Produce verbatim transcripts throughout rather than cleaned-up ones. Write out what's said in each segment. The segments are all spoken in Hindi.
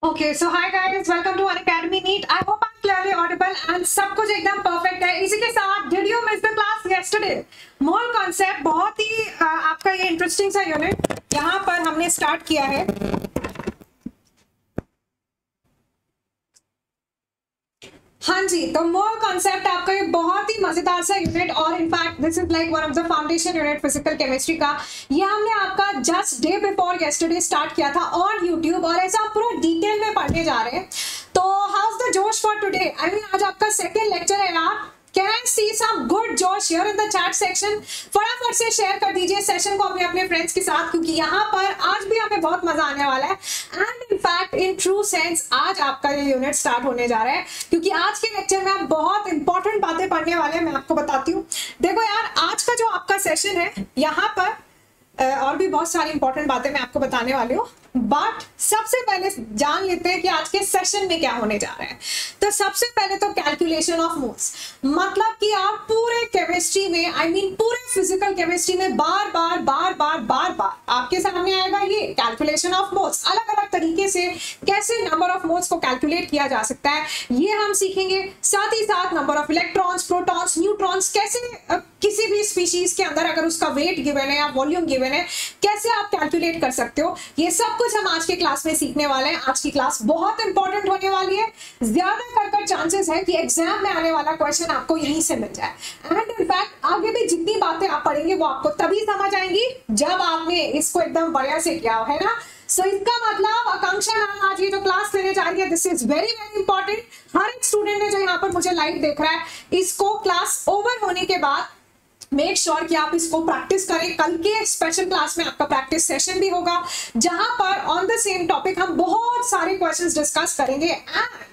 Okay so hi guys, welcome to Unacademy NEET. I hope I am clearly audible and सब कुछ एकदम परफेक्ट है। इसी के साथ did you miss the class yesterday? Mole concept बहुत ही uh, आपका ये इंटरेस्टिंग सा यूनिट यहाँ पर हमने स्टार्ट किया है। हाँ जी, तो मोल कॉन्सेप्ट आपका ये बहुत ही मजेदार सा यूनिट और in fact this is like one of the foundation unit physical chemistry का। ये हमने आपका just day before yesterday start किया था ऑन यूट्यूब और ऐसा पूरा डिटेल में पढ़ने जा रहे हैं। तो हाउस द जोश फॉर टुडे? आई मीन आज आपका सेकेंड लेक्चर है यार। Can I see some good Josh here in the chat section? फटाफट से शेयर कर दीजिए सेशन को अपने अपने फ्रेंड्स के साथ, क्योंकि यहाँ पर आज भी हमें बहुत मजा आने वाला है। And in fact in true sense आज आपका ये यूनिट स्टार्ट होने जा रहा है, क्योंकि आज के लेक्चर में आप बहुत इंपॉर्टेंट बातें पढ़ने वाले हैं। मैं आपको बताती हूँ। देखो यार, आज का जो आपका सेशन है यहाँ पर और भी बहुत सारी इंपॉर्टेंट बातें मैं आपको बताने वाली हूँ, बट सबसे पहले जान लेते हैं कि आज के सेशन में क्या होने जा रहा है। तो सबसे पहले तो कैलकुलेशन ऑफ मोल्स, मतलब कि आप पूरे केमिस्ट्री में आई I मीन mean, पूरे फिजिकल केमिस्ट्री में बार बार बार बार बार बार आपके सामने आएगा ये कैलकुलेशन ऑफ मोल्स। अलग अलग तरीके से कैसे नंबर ऑफ मोल्स को कैलकुलेट किया जा सकता है ये हम सीखेंगे। साथ ही साथ number of electrons, protons, neutrons, कैसे किसी भी स्पीशीज के अंदर अगर उसका वेट गिवन है या वॉल्यूम गिवन है कैसे आप कैलकुलेट कर सकते हो, ये सब कुछ हम आज के क्लास में सीखने वाले हैं। आज की क्लास बहुत इंपॉर्टेंट होने वाली है। ज्यादा कर कर चांसेस है कि एग्जाम में आने वाला क्वेश्चन आपको यहीं से मिल जाए। एंड इनफैक्ट आगे भी जितनी बातें आप पढ़ेंगे वो आपको तभी समझ आएंगी जब आपने इसको एकदम बढ़िया से किया हो, है ना। सो so, इसका मतलब आकांक्षा मैम आज ये जो क्लास लेने जा रही है, this is very very important. हर एक स्टूडेंट ने जो यहाँ पर मुझे लाइव देख रहा है, इसको क्लास ओवर होने के बाद मेक श्योर sure कि आप इसको प्रैक्टिस करें। कल के स्पेशल क्लास में आपका प्रैक्टिस सेशन भी होगा, जहां पर ऑन द सेम टॉपिक हम बहुत सारे क्वेश्चंस डिस्कस करेंगे एंड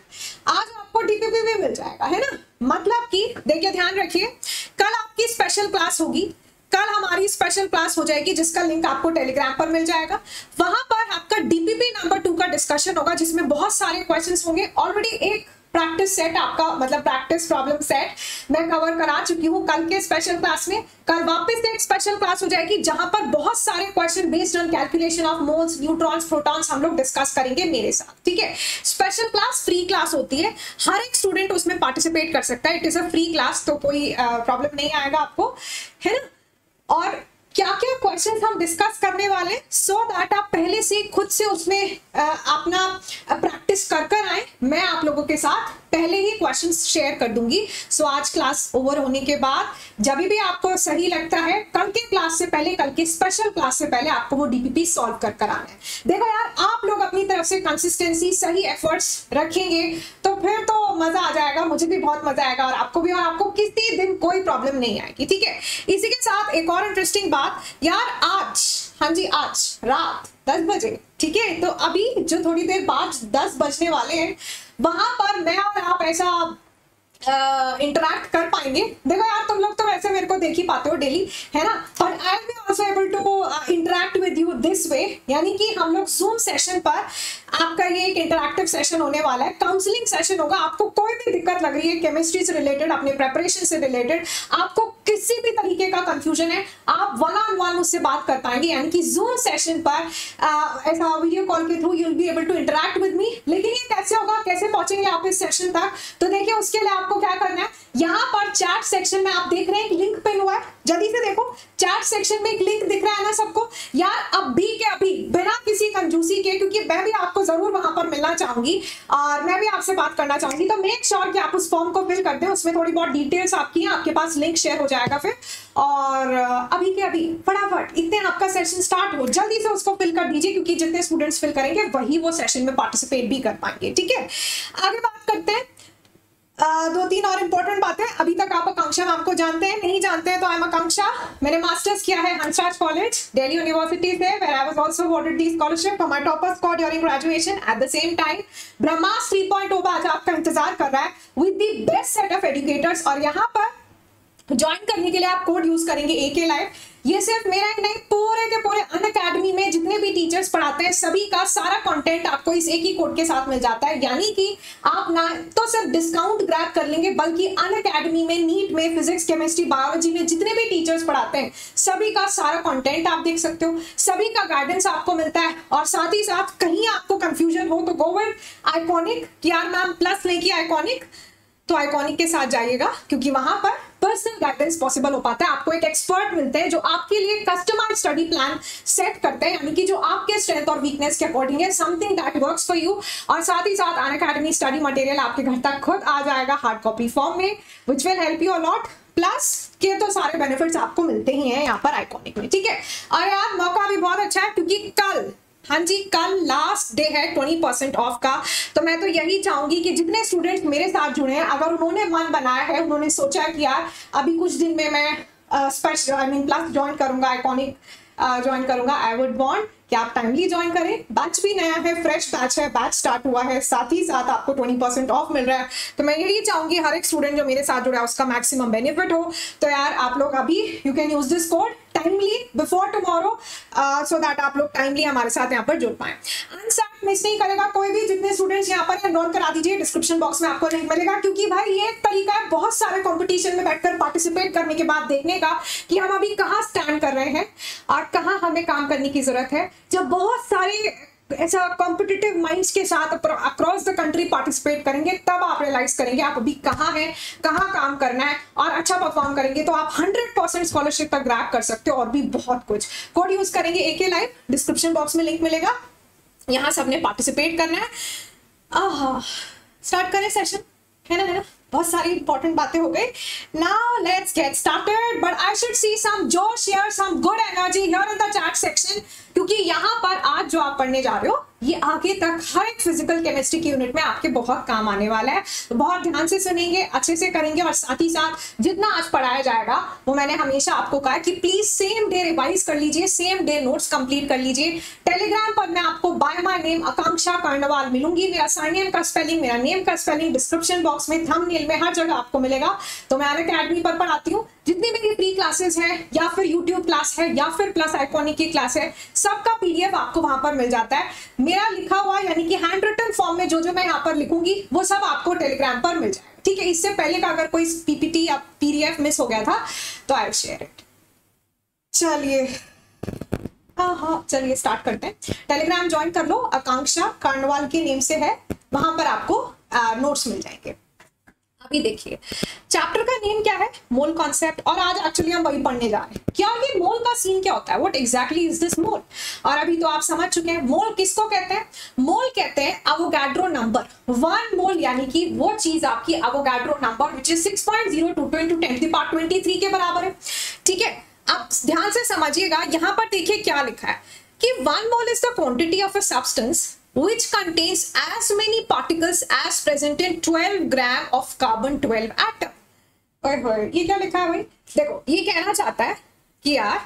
आज आपको डीपीपी भी मिल जाएगा, है ना। मतलब कि देखिए, ध्यान रखिए, कल आपकी स्पेशल क्लास होगी। कल हमारी स्पेशल क्लास हो जाएगी जिसका लिंक आपको टेलीग्राम पर मिल जाएगा। वहां पर आपका डीपीपी नंबर टू का डिस्कशन होगा, जिसमें बहुत सारे क्वेश्चंस होंगे। ऑलरेडी एक प्रैक्टिस सेट आपका मतलब प्रैक्टिस प्रॉब्लम सेट मैं कवर करा चुकी हूँ कल के स्पेशल क्लास में। कल वापस से एक स्पेशल क्लास हो जाएगी जहां पर बहुत सारे question based on calculation of moles, neutrons, protons हम लोग डिस्कस करेंगे मेरे साथ, ठीक है। स्पेशल क्लास फ्री क्लास होती है, हर एक स्टूडेंट उसमें पार्टिसिपेट कर सकता है। It is a free class, तो कोई प्रॉब्लम uh, नहीं आएगा आपको, है ना। और क्या क्या क्वेश्चंस हम डिस्कस करने वाले, सो दैट आप पहले से खुद से उसमें आ, अपना प्रैक्टिस कर कर आए। मैं आप लोगों के साथ पहले ही क्वेश्चंस शेयर कर दूंगी। सो so, आज क्लास ओवर होने के बाद जब भी आपको सही लगता है, कल के क्लास से पहले, कल के स्पेशल क्लास से पहले आपको वो डीपीपी सॉल्व कर कर आना है। देखो यार, आप लोग अपनी तरफ से कंसिस्टेंसी, सही एफर्ट्स रखेंगे तो फिर तो मजा आ जाएगा, मुझे भी बहुत मजा आएगा और आपको भी, और आपको किसी दिन कोई प्रॉब्लम नहीं आएगी, ठीक है। इसी के साथ एक और इंटरेस्टिंग बात यार, आज हाँ जी आज रात दस बजे, ठीक है, तो अभी जो थोड़ी देर बाद दस बजने वाले हैं, वहां पर मैं और आप ऐसा इंटरैक्ट uh, कर पाएंगे। देखो यार, तुम लोग तो वैसे मेरे को देख ही पाते हो डेली, है ना, but I be also able to interact with you this way, यानी कि हम लोग जूम सेशन पर, आपका ये एक इंटरैक्टिव सेशन होने वाला है, काउंसलिंग सेशन होगा। आपको कोई भी दिक्कत लग रही है केमिस्ट्री से रिलेटेड, अपने प्रेपरेशन से रिलेटेड, आपको किसी भी तरीके का कंफ्यूजन है, आप वन ऑन वन मुझसे बात कर पाएंगे, यानी कि जूम सेशन पर uh, ऐसा वीडियो कॉल के through you will be able to interact with me. लेकिन ये कैसे होगा, कैसे पहुंचेंगे आप इस सेशन तक, तो देखिए उसके लिए आपको क्या करना है, यहाँ पर चैट सेक्शन में आप देख रहे हैं एक लिंक पिन हुआ है, जल्दी से देखो, चैट सेक्शन में एक लिंक दिख रहा है ना सबको। यार अभी के अभी बिना किसी कंजूसी के, क्योंकि मैं भी आपको जरूर वहां पर मिलना चाहूंगी और मैं भी आपसे बात करना चाहूंगी, तो मेक श्योर कि आप उस फॉर्म को फिल कर दें। उसमें थोड़ी बहुत डिटेल्स आपकी हैं, आपके पास लिंक शेयर हो जाएगा फिर। और अभी के अभी फटाफट इतने आपका सेशन स्टार्ट हो, जल्दी से उसको फिल कर दीजिए, क्योंकि जितने स्टूडेंट्स फिल करेंगे वही वो सेशन में पार्टिसिपेट भी कर पाएंगे, ठीक है। आगे बात करते हैं, Uh, दो तीन और इंपॉर्टेंट बातें। अभी तक आप आकांक्षा मैम को जानते हैं, नहीं जानते हैं तो आई एम आकांक्षा। मैंने मास्टर्स किया है हंसराज कॉलेज दिल्ली यूनिवर्सिटी से, where I was also awarded the scholarship for my topper score during graduation. At the same time Brahmastra three point O आज आपका इंतजार कर रहा है with the best set of educators. और यहाँ पर ज्वाइन करने के लिए आप कोड यूज करेंगे ए के लाइव। ये सिर्फ मेरा ही नहीं, पूरे के पूरे अनअकैडमी में जितने भी टीचर्स पढ़ाते हैं सभी का सारा कंटेंट आपको इस एक ही कोड के साथ मिल जाता है। यानी कि आप ना तो सिर्फ डिस्काउंट ग्रैब कर लेंगे, बल्कि अनअकैडमी में, नीट में, फिजिक्स, केमिस्ट्री, बायोलॉजी में जितने भी टीचर्स पढ़ाते हैं सभी का सारा कंटेंट आप देख सकते हो, सभी का गाइडेंस आपको मिलता है। और साथ ही साथ कहीं आपको कंफ्यूजन हो तो गो विद आइकॉनिक कि यार मैम प्लस नहीं किया आइकॉनिक, तो आइकॉनिक के साथ जाइएगा, क्योंकि वहां पर पर्सनल गाइडेंस पॉसिबल हो पाता है। आपको एक एक्सपर्ट मिलते हैं जो आपके लिए कस्टमाइज स्टडी प्लान सेट करते हैं, यानी कि जो आपके स्ट्रेंथ और वीकनेस के अकॉर्डिंग है, something that works for you. और साथ ही साथ अनअकैडमी स्टडी मटेरियल आपके घर तक खुद आ जाएगा हार्ड कॉपी फॉर्म में, which will help you a lot. Plus के तो सारे बेनिफिट्स आपको मिलते ही हैं यहाँ पर आइकॉनिक में, ठीक है। और यार मौका भी बहुत अच्छा है, क्योंकि कल, हाँ जी, कल लास्ट डे है ट्वेंटी परसेंट ऑफ का। तो मैं तो यही चाहूंगी कि जितने स्टूडेंट्स मेरे साथ जुड़े हैं, अगर उन्होंने मन बनाया है, उन्होंने सोचा कि यार अभी कुछ दिन में मैं special I mean plus join करूंगा, आइकॉनिक ज्वाइन करूंगा, आई वुड वांट कि आप टाइमली ज्वाइन करें। बैच भी नया है, फ्रेश बैच है, बैच स्टार्ट हुआ है, साथ ही साथ आपको ट्वेंटी परसेंट ऑफ मिल रहा है। तो मैं यही चाहूंगी हर एक स्टूडेंट जो मेरे साथ जुड़ा है उसका मैक्सिमम बेनिफिट हो। तो यार आप लोग अभी you can use this code timely before tomorrow, so that आप लोग टाइमली हमारे साथ यहाँ पर जुड़ पाए। अनसेट मिस नहीं करेगा कोई भी, जितने स्टूडेंट्स यहाँ पर एनरोल करा दीजिए, डिस्क्रिप्शन बॉक्स में आपको लिंक मिलेगा। क्योंकि भाई ये एक तरीका है बहुत सारे कंपटीशन में बैठकर पार्टिसिपेट करने के बाद देखने का कि हम अभी कहाँ स्टैंड कर रहे हैं और कहाँ हमें काम करने की जरूरत है। जब बहुत सारे ऐसा कॉम्पिटिटिव माइंड्स के साथ अक्रॉस द कंट्री पार्टिसिपेट करेंगे, तब आप रियलाइज करेंगे आप अभी कहाँ हैं, कहाँ काम करना है, और अच्छा परफॉर्म करेंगे तो आप हंड्रेड परसेंट स्कॉलरशिप तक ग्रैब कर सकते हो, और भी बहुत कुछ। कोड यूज करेंगे A K live, description box में लिंक मिलेगा, यहाँ सबने पार्टिसिपेट करना है। आहा, स्टार्ट करें सेशन, है ना, है ना, बहुत सारी इंपॉर्टेंट बातें हो गई। Now let's get started, but I should see some जोश here, some good energy here in the chat section, क्योंकि यहाँ पर आज जो आप पढ़ने जा रहे हो ये आगे तक हर एक फिजिकल केमिस्ट्री की यूनिट में आपके बहुत काम आने वाला है। तो बहुत ध्यान से सुनेंगे, अच्छे से करेंगे, और साथ ही साथ जितना आज पढ़ाया जाएगा वो मैंने हमेशा आपको कहा कि प्लीज सेम डे रिवाइज कर लीजिए, सेम डे नोट्स कंप्लीट कर लीजिए। टेलीग्राम पर मैं आपको by my name Akanksha Karnwal मिलूंगी, मेरा सरनेम का स्पेलिंग, मेरा नेम का स्पेलिंग डिस्क्रिप्शन बॉक्स में, थंबनेल में, हर जगह आपको मिलेगा। तो मैं अनअकैडमी पर पढ़ाती हूँ, जितनी मेरी प्री क्लासेस हैं या फिर यूट्यूब क्लास है या फिर प्लस आइकॉनिक की क्लास है, सबका पीडीएफ आपको वहां पर मिल जाता है। मेरा लिखा हुआ यानी कि हैंड रिटन फॉर्म में जो जो मैं यहाँ पर लिखूंगी वो सब आपको टेलीग्राम पर मिल जाएगा, ठीक है। इससे पहले का अगर कोई पीपीटी या पीडीएफ मिस हो गया था तो आई विल शेयर इट। चलिए हाँ हाँ चलिए स्टार्ट करते हैं। टेलीग्राम ज्वाइन कर लो, आकांक्षा कर्णवाल के नेम से है, वहां पर आपको नोट्स मिल जाएंगे। अभी देखिए चैप्टर का नेम क्या है, मोल कॉन्सेप्ट, और आज एक्चुअली हम वही पढ़ने जा रहे हैं। क्या ये मोल का सीन क्या होता है, what exactly is this mole. और अभी तो आप समझ चुके हैं मोल किसको कहते हैं। मोल कहते हैं अवोगाड्रो नंबर। वन मोल यानी कि वो चीज आपकी Avogadro number which is six point zero two two into ten to power twenty three के बराबर है, ठीक है। आप ध्यान से समझिएगा, यहाँ पर देखिए क्या लिखा है कि one mole is the quantity of a substance which contains as many particles as present in twelve gram of carbon twelve atom। ओए होए, ये क्या लिखा है भाई, देखो ये कहना चाहता है कि यार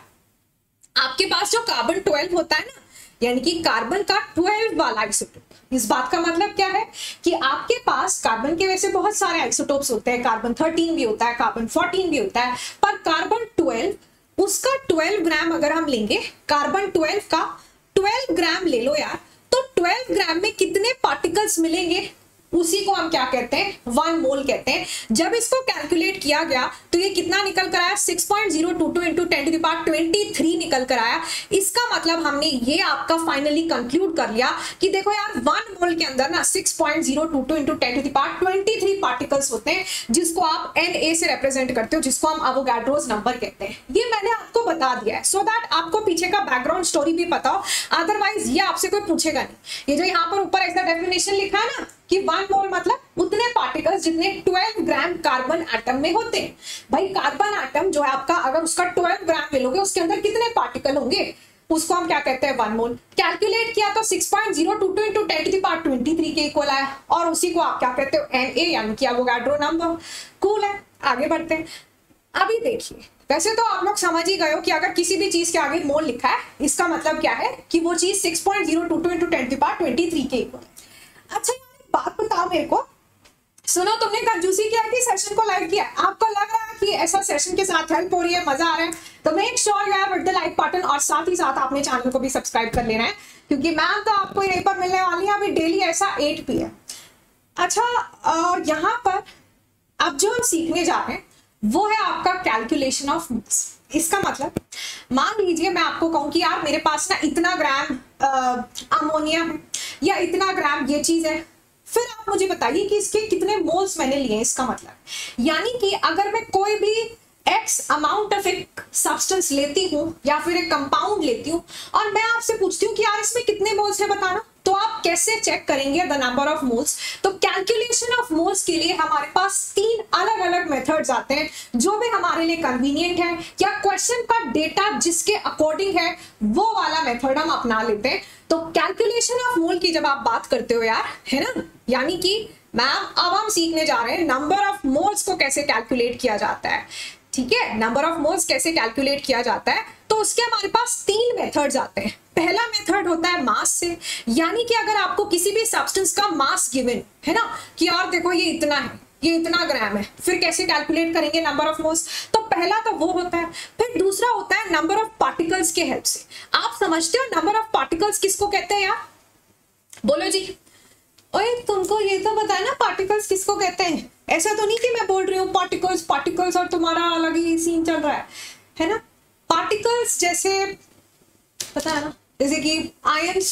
आपके पास जो कार्बन ट्वेल्व होता है ना, यानी कि कार्बन का ट्वेल्व वाला आइसोटोप, इस बात का मतलब क्या है कि आपके पास कार्बन के वैसे बहुत सारे आइसोटोप्स होते हैं, कार्बन थर्टीन भी होता है, कार्बन फोर्टीन भी होता है, पर कार्बन ट्वेल्व उसका ट्वेल्व ग्राम अगर हम लेंगे, कार्बन ट्वेल्व का ट्वेल्व ग्राम ले लो यार, तो ट्वेल्व ग्राम में कितने पार्टिकल्स मिलेंगे, उसी को हम क्या कहते हैं, वन मोल कहते हैं। जब इसको कैलकुलेट किया गया तो ये कितना निकल कर आया, six point zero two two into ten to the power twenty three निकल कर आया। इसका मतलब हमने ये आपका फाइनली कंक्लूड कर लिया कि देखो यार वन मोल के अंदर ना six point zero two two into ten to the power twenty three particles होते हैं, जिसको आप एन ए से रिप्रेजेंट करते हो, जिसको हम अवोगाड्रोस नंबर कहते हैं। ये मैंने आपको बता दिया है सो दैट आपको पीछे का बैकग्राउंड स्टोरी भी पता हो, अदरवाइज ये आपसे कोई पूछेगा नहीं। ये जो यहाँ पर ऊपर ऐसा डेफिनेशन लिखा है ना कि वन मोल मतलब उतने पार्टिकल्स जितने ट्वेल्व ग्राम कार्बन एटम में होते हैं। भाई कार्बन एटम जो है आपका, अगर उसका ट्वेल्व ग्राम ले लोगे उसके अंदर कितने पार्टिकल होंगे, उसको हम क्या कहते हैं, वन मोल। कैलकुलेट किया तो six point zero two two into ten to the power twenty three के इक्वल आया, और उसी को आप क्या कहते हो, एन ए यानी कि अवोगाड्रो नंबर। कूल है, आगे बढ़ते हैं। अभी देखिए वैसे तो आप लोग समझ ही गए हो कि अगर किसी भी चीज के आगे मोल लिखा है इसका मतलब क्या है कि वो चीज six point zero two two into ten to the power twenty three के इक्वल है। अच्छा बात बताओ मेरे को, सुनो, तुमने कंजूसी किया कि सेशन को लाइक किया, आपको लग रहा है कि ऐसा सेशन के साथ हेल्प हो रही है, मजा आ रहा है, तो make sure you have hit the like button और साथ ही साथ आपने चैनल को भी सब्सक्राइब कर लेना है, क्योंकि मैम तो आपको यहीं पर मिलने वाली है अभी डेली ऐसा एट पी एम। अच्छा, और यहाँ पर अब जो हम सीखने जा रहे हैं वो है आपका कैलकुलेशन ऑफ मोल्स। इसका मतलब मान लीजिए मैं आपको कहूं कि यार मेरे पास ना इतना ग्राम अमोनिया है या इतना ग्राम ये चीज है, फिर आप मुझे बताइए कि इसके कितने मोल्स मैंने लिए। इसका मतलब यानी कि अगर मैं कोई भी एक्स अमाउंट ऑफ एक सब्सटेंस लेती हूँ या फिर एक कंपाउंड लेती हूँ और मैं आपसे पूछती हूँ कि यार इसमें कितने मोल्स है बताना, तो आप कैसे चेक करेंगे द नंबर ऑफ मोल्स। तो कैलकुलेशन ऑफ मोल्स के लिए हमारे पास तीन अलग अलग मेथड्स आते हैं जो भी हमारे लिए कन्वीनियंट है या क्वेश्चन का डेटा जिसके अकॉर्डिंग है वो वाला मेथड हम अपना लेते हैं। तो कैलकुलेशन ऑफ मोल की जब आप बात करते हो यार, है ना, यानी कि मैम अब हम सीखने जा रहे हैं नंबर ऑफ मोल्स को कैसे कैलकुलेट किया जाता है। ठीक है, नंबर ऑफ मोल्स कैसे कैलकुलेट किया जाता है, तो उसके हमारे पास तीन मेथड्स आते हैं। पहला मेथड होता है मास से, यानी कि अगर आपको किसी भी सब्सटेंस का मास गिवन है ना कि यार देखो ये इतना है, ये इतना ग्राम है, फिर कैसे कैलकुलेट करेंगे नंबर ऑफ मोल्स। तो पहला तो वो होता है। फिर दूसरा होता है नंबर ऑफ पार्टिकल्स के हेल्प से। आप समझते हो नंबर ऑफ पार्टिकल्स किसको कहते हैं यार, बोलो जी। ओए तुमको ये तो पता है ना पार्टिकल्स किसको कहते हैं, ऐसा तो नहीं कि मैं बोल रही हूँ पार्टिकल्स पार्टिकल्स और तुम्हारा अलग ही सीन चल रहा है, है ना। पार्टिकल्स जैसे पता है ना, जैसे कि आयंस,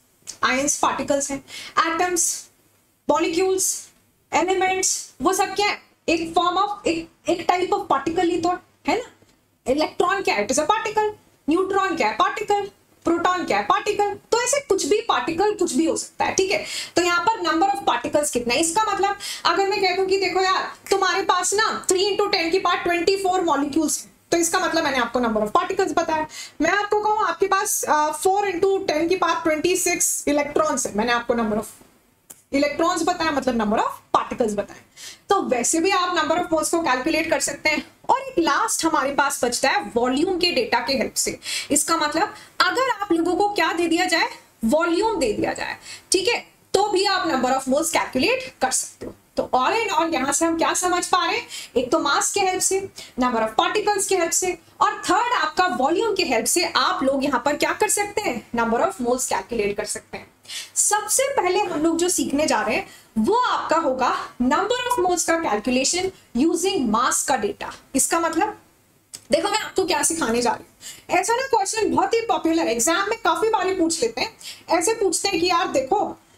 आयंस पार्टिकल्स हैं, एटम्स, मॉलिक्यूल्स, एलिमेंट्स, वो सब क्या है, एक फॉर्म ऑफ एक एक टाइप ऑफ पार्टिकल ही तो है ना। इलेक्ट्रॉन क्या है, it is a particle. Neutron क्या है, पार्टिकल। प्रोटॉन क्या है, पार्टिकल। तो ऐसे कुछ भी पार्टिकल कुछ भी हो सकता है, ठीक है। तो यहाँ पर नंबर ऑफ पार्टिकल्स कितना है, इसका मतलब अगर मैं कह दूं कि देखो यार तुम्हारे पास ना थ्री इंटू टेन की पावर ट्वेंटी फोर मॉलिक्यूल्स, तो इसका मतलब मैंने आपको नंबर ऑफ पार्टिकल्स बताया। मैं आपको कहूँ आपके पास फोर इंटू टेन की पावर ट्वेंटी सिक्स इलेक्ट्रॉन्स है, मैंने आपको नंबर ऑफ इलेक्ट्रॉन्स बताया, मतलब नंबर ऑफ पार्टिकल्स बताए। तो वैसे भी आप नंबर ऑफ मोल्स को कैलकुलेट कर सकते हैं। और एक लास्ट हमारे पास बचता है वॉल्यूम के डेटा के हेल्प से। इसका मतलब अगर आप लोगों को क्या दे दिया जाए, वॉल्यूम दे दिया जाए, ठीक है, तो भी आप नंबर ऑफ मोल्स कैलकुलेट कर सकते हो। तो ऑल एंड ऑल यहां से हम क्या समझ पा रहे हैं, एक तो मास के हेल्प से, नंबर ऑफ पार्टिकल्स के हेल्प से, और थर्ड आपका वॉल्यूम के हेल्प से आप लोग यहां पर क्या कर सकते हैं, नंबर ऑफ मोल्स कैलकुलेट कर सकते हैं। सबसे पहले हम लोग जो सीखने जा रहे हैं वो आपका होगा नंबर ऑफ मोल्स का कैलकुलेशन यूजिंग मास का डेटा। इसका मतलब देखो मैं आपको क्या सिखाने जा रही हूँ। ऐसा ना क्वेश्चन बहुत ही पॉपुलर एग्जाम में काफी बार पूछ लेते हैं। ऐसे पूछते हैं कि यार देखो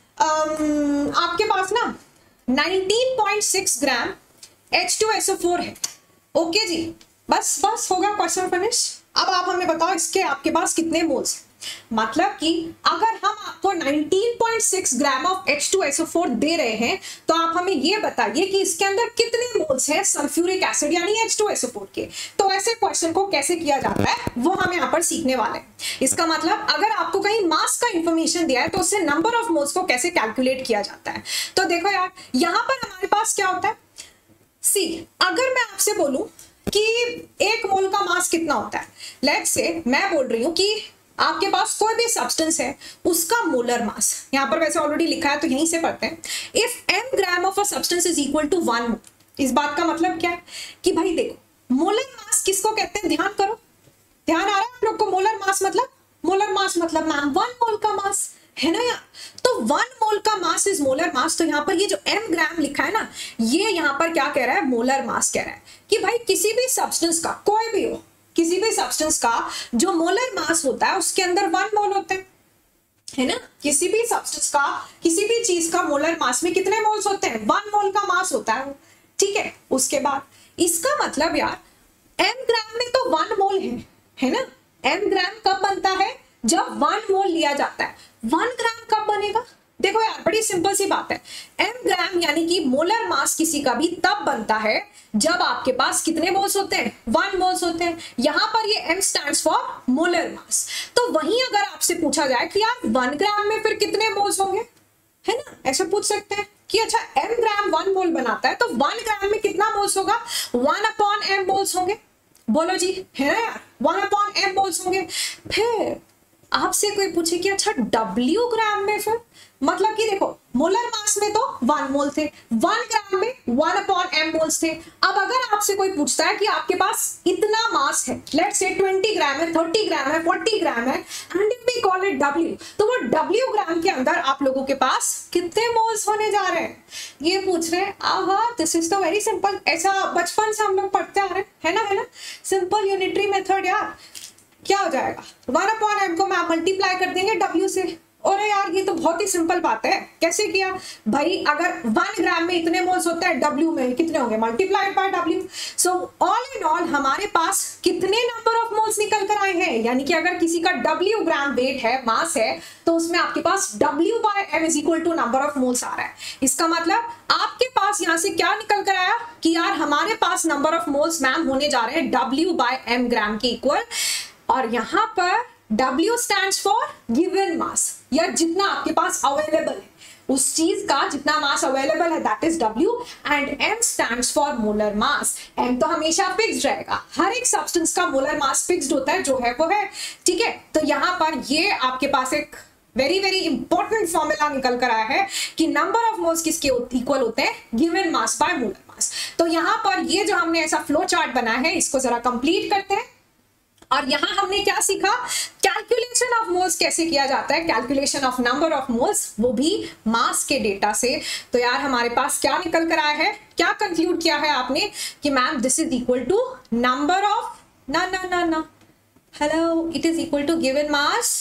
आम, आपके पास ना nineteen point six gram H two S O four है, ओके जी, बस बस होगा क्वेश्चन फिनिश। अब आप हमें बताओ इसके आपके पास कितने मोल्स हैं। मतलब कि अगर हम आपको nineteen point six gram of H two S O four दे रहे हैं तो आप हमें ये बताइए कि इसके अंदर कितने मोल्स हैं सल्फ्यूरिक एसिड यानी H two S O four के। तो ऐसे क्वेश्चन को कैसे किया जाता है वो हम यहाँ पर सीखने वाले हैं। इसका मतलब अगर आपको कहीं मास का इंफॉर्मेशन दिया है तो उससे नंबर ऑफ मोल्स को कैसे कैलकुलेट किया जाता है। तो देखो यार यहाँ पर हमारे पास क्या होता है, सी अगर मैं आपसे बोलूं कि एक मोल का मास कितना होता है, लेट्स से मैं बोल रही हूं कि आपके पास कोई भी सब्सटेंस है उसका मोलर मास, यहां पर वैसे ऑलरेडी लिखा है तो यहीं से पढ़ते हैं। If M gram of a substance is equal to one mole, इस बात का मतलब क्या है कि भाई देखो मोलर मास किसको कहते हैं, ध्यान करो, ध्यान आ रहा है आप लोग को। मोलर मास मतलब मोलर मास मतलब मैम वन मोल का मास है ना यार। तो वन मोल का मास इज मोलर मास। तो यहाँ पर ये जो एम ग्राम लिखा है ना, ये यहाँ पर क्या कह रहा है, मोलर मास कह रहा है कि भाई किसी भी सब्सटेंस का, कोई भी हो, किसी भी सब्सटेंस का जो मोलर मास होता है उसके अंदर वन मोल होते हैं, है ना। किसी भी सब्सटेंस का, किसी भी चीज का मोलर मास में कितने मोल्स होते हैं, वन मोल का मास होता है, ठीक है। उसके बाद इसका मतलब यार एम ग्राम में तो वन मोल है, है ना। एम ग्राम कब बनता है, जब वन मोल लिया जाता है। वन ग्राम कब बनेगा, देखो यार बड़ी सिंपल सी बात है। एम ग्राम यानी कि मोलर मास किसी का भी तब बनता है जब आपके पास कितने मोल्स होते हैं, वन मोल्स होते हैं। यहां पर ये M stands for molar mass. तो वहीं अगर आपसे पूछा जाए कि यार वन ग्राम में फिर कितने मोल्स होंगे, है ना, ऐसे पूछ सकते हैं कि अच्छा एम ग्राम वन मोल बनाता है तो वन ग्राम में कितना मोल्स होगा, वन अपॉन एम मोल्स होंगे। बोलो जी, है ना यार, वन अपॉन एम मोल्स होंगे। फिर आपसे कोई पूछे कि अच्छा डब्ल्यू ग्राम में फिर मतलब कि देखो मोलर मास में तो वन मोल थे, वन ग्राम में वन अपॉन एम मोल्स थे। अब अगर आपसे कोई पूछता है कि आपके पास इतना मास है, लेट्स से ट्वेंटी ग्राम है, थर्टी ग्राम है, फोर्टी ग्राम है, and if we call it W, तो वो डब्ल्यू ग्राम के अंदर आप लोगों के पास कितने मोल्स होने जा रहे हैं, ये पूछ रहे हैं। आहा, दिस इज तो वेरी सिंपल, ऐसा बचपन से हम लोग पढ़ते आ रहे हैं, है ना, है ना, सिंपल यूनिटरी मेथड यार। क्या हो जाएगा, वन अपॉन एम को मैं मल्टीप्लाई कर देंगे डब्ल्यू से। अरे यार ये तो बहुत ही सिंपल बात है। कैसे किया भाई, अगर वन ग्राम में इतने मोल्स होते हैं, डब्ल्यू में कितने होंगे, multiplied by W. So all in all हमारे पास कितने नंबर ऑफ मोल्स निकल कर आए हैं, यानी कि अगर किसी का डब्ल्यू ग्राम वेट है, मास है, तो उसमें आपके पास W by M is equal to number of moles आ रहा है। इसका मतलब आपके पास यहां से क्या निकल कर आया कि यार हमारे पास नंबर ऑफ मोल्स मैम होने जा रहे हैं डब्ल्यू बाय एम ग्राम के इक्वल। और यहां पर W stands for given mass, या जितना आपके पास अवेलेबल है, उस चीज का जितना मास अवेलेबल है, that is W, and M stands for molar mass। M तो हमेशा फिक्स्ड रहेगा, हर एक सब्सटेंस का मोलर मास फिक्स्ड होता है, जो है वो है, ठीक है। तो यहां पर ये आपके पास एक वेरी वेरी इंपॉर्टेंट फॉर्मूला निकल कर आया है कि नंबर ऑफ मोल्स किसके इक्वल होते हैं, given mass by molar mass. तो यहां पर ये जो हमने ऐसा फ्लो चार्ट बनाया है, इसको जरा कंप्लीट करते हैं। और यहां हमने क्या सीखा, कैलकुलेशन ऑफ मोल्स कैसे किया जाता है, calculation of number of moles, वो भी मास के डेटा से। तो यार हमारे पास क्या निकल कर आया है, क्या कंक्लूड किया है आपने कि ma'am this is equal to number of, ना ना ना ना hello, it is equal to given mass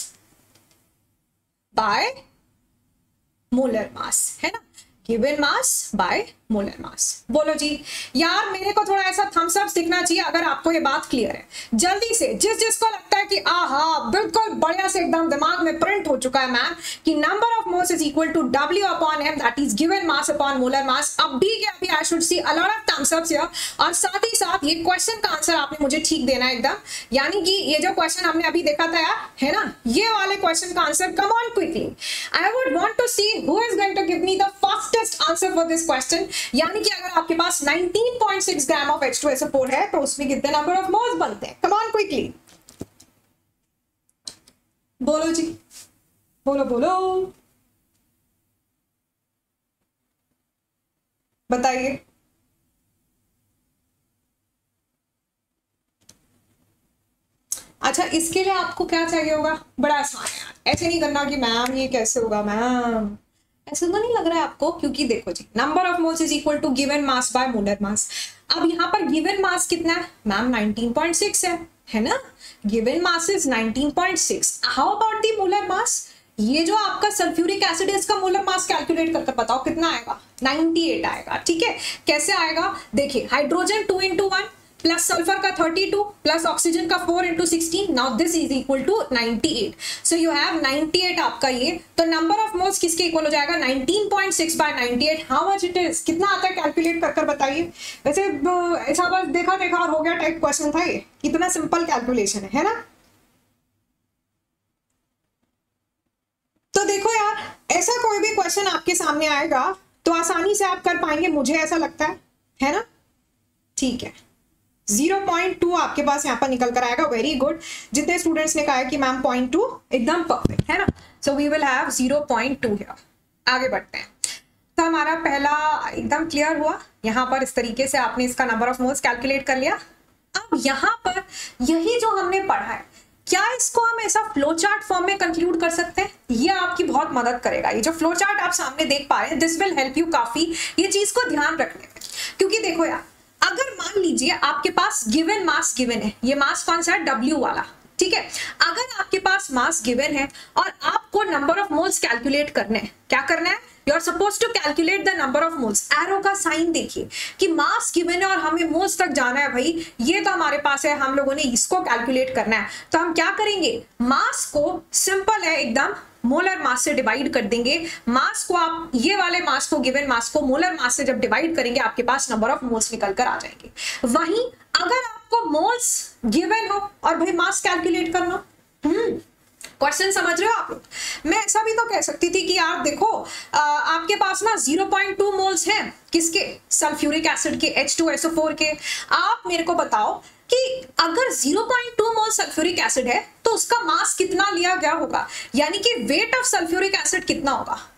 by molar mass, है ना, given mass by molar mass. बोलो जी यार, मेरे को थोड़ा ऐसा थम्स अप दिखना चाहिए अगर आपको ये बात क्लियर है। जल्दी से जिस जिसको लगता है कि आहा बिल्कुल बढ़िया से एकदम दिमाग में प्रिंट हो चुका है मैम कि number of moles is equal to W upon M, that is given mass upon molar mass, अभी के अभी I should see a lot of thumbs ups here. और साथ ही साथ ये क्वेश्चन का आंसर आपने मुझे ठीक देना है एकदम, यानी कि ये जो क्वेश्चन हमने अभी देखा था यार, है ना, ये वाले क्वेश्चन का answer, come on quickly, I would want to see who is going to give me the fastest answer for this question. यानी कि अगर आपके पास nineteen point six gram of H two S O four है, तो उसमें कितने नंबर ऑफ मोल्स बनते हैं, कम ऑन क्विकली, बोलो जी, बोलो बोलो, बताइए। अच्छा, इसके लिए आपको क्या चाहिए होगा, बड़ा आसान है यार, ऐसे नहीं करना कि मैम ये कैसे होगा, मैम ऐसा तो नहीं लग रहा है आपको, क्योंकि देखो जी number of moles is equal to given mass by molar mass. अब यहाँ पर गिवन मास कितना है मैम, नाइनटीन पॉइंट सिक्स है, है ना, given mass is nineteen point six. How about the molar mass, ये जो आपका सल्फ्यूरिक एसिड है इसका मोलर मास कैलकुलेट करके बताओ कितना आएगा, नाइनटी एट आएगा, ठीक है। कैसे आएगा, देखिए hydrogen two into one plus sulphur का थर्टी टू प्लस ऑक्सीजन का four into sixteen, now this is equal to ninety eight. So you have ninety eight आपका ये, तो नंबर ऑफ मोल्स किसके इक्वल हो जाएगा, nineteen point six by ninety eight. How much it is, कितना आता है कैलकुलेट कर कर बताइए। वैसे ऐसा बस देखा देखा और हो गया टाइप क्वेश्चन था ये, कितना सिंपल कैलकुलेशन है, है ना। तो देखो यार, ऐसा कोई भी क्वेश्चन आपके सामने आएगा तो आसानी से आप कर पाएंगे, मुझे ऐसा लगता है, है ना, ठीक है। ज़ीरो पॉइंट टू आपके पास यहाँ पर निकल कर आएगा, वेरी गुड। जितने स्टूडेंट्स ने कहा है कि मैम पॉइंट टू, एकदम परफेक्ट, है ना। So we will have zero point two here. आगे बढ़ते हैं। तो हमारा पहला एकदम क्लियर हुआ, यहाँ पर इस तरीके से आपने इसका नंबर ऑफ मोल्स कैलकुलेट कर लिया। अब यहाँ पर यही जो हमने पढ़ा है, क्या इसको हम ऐसा फ्लो चार्ट फॉर्म में कंक्लूड कर सकते हैं, ये आपकी बहुत मदद करेगा। ये जो फ्लो चार्ट आप सामने देख पा रहे हैं, दिस विल हेल्प यू काफी ये चीज को ध्यान रखने में। क्योंकि देखो यार, अगर मान लीजिए आपके पास गिवन मास गिवन है, ये मास कौन सा है, डब्ल्यू वाला, ठीक है। अगर आपके पास मास गिवन है और आपको नंबर ऑफ मोल्स कैलकुलेट करने हैं, क्या करना है, you are suppose to calculate the number of moles. Arrow का साइन देखिए कि मास गिवन है और हमें मोल्स तक जाना है, भाई ये तो हमारे पास है, हम लोगों ने इसको कैलकुलेट करना है। तो हम क्या करेंगे, मास को सिंपल है एकदम, मोलर मास से डिवाइड कर देंगे। मास को आप, ये वाले मास को, गिवन मास को मोलर मास से जब डिवाइड करेंगे, आपके पास नंबर ऑफ मोल्स निकल कर आ जाएंगे। वहीं अगर आपको मोल्स गिवन हो और भाई मास कैलकुलेट करना, हम्म क्वेश्चन समझ रहे हो आप लोग। मैं ऐसा भी तो कह सकती थी कि यार देखो, आ, आपके पास ना ज़ीरो पॉइंट टू मोल्स हैं, किसके, सल्फ्यूरिक एसिड के, H two S O four के। आप मेरे को बताओ कि अगर zero point two mole sulphuric acid है तो उसका मास कितना लिया गया होगा, यानी कि वेट ऑफ सल्फ्यूरिक एसिड कितना होगा।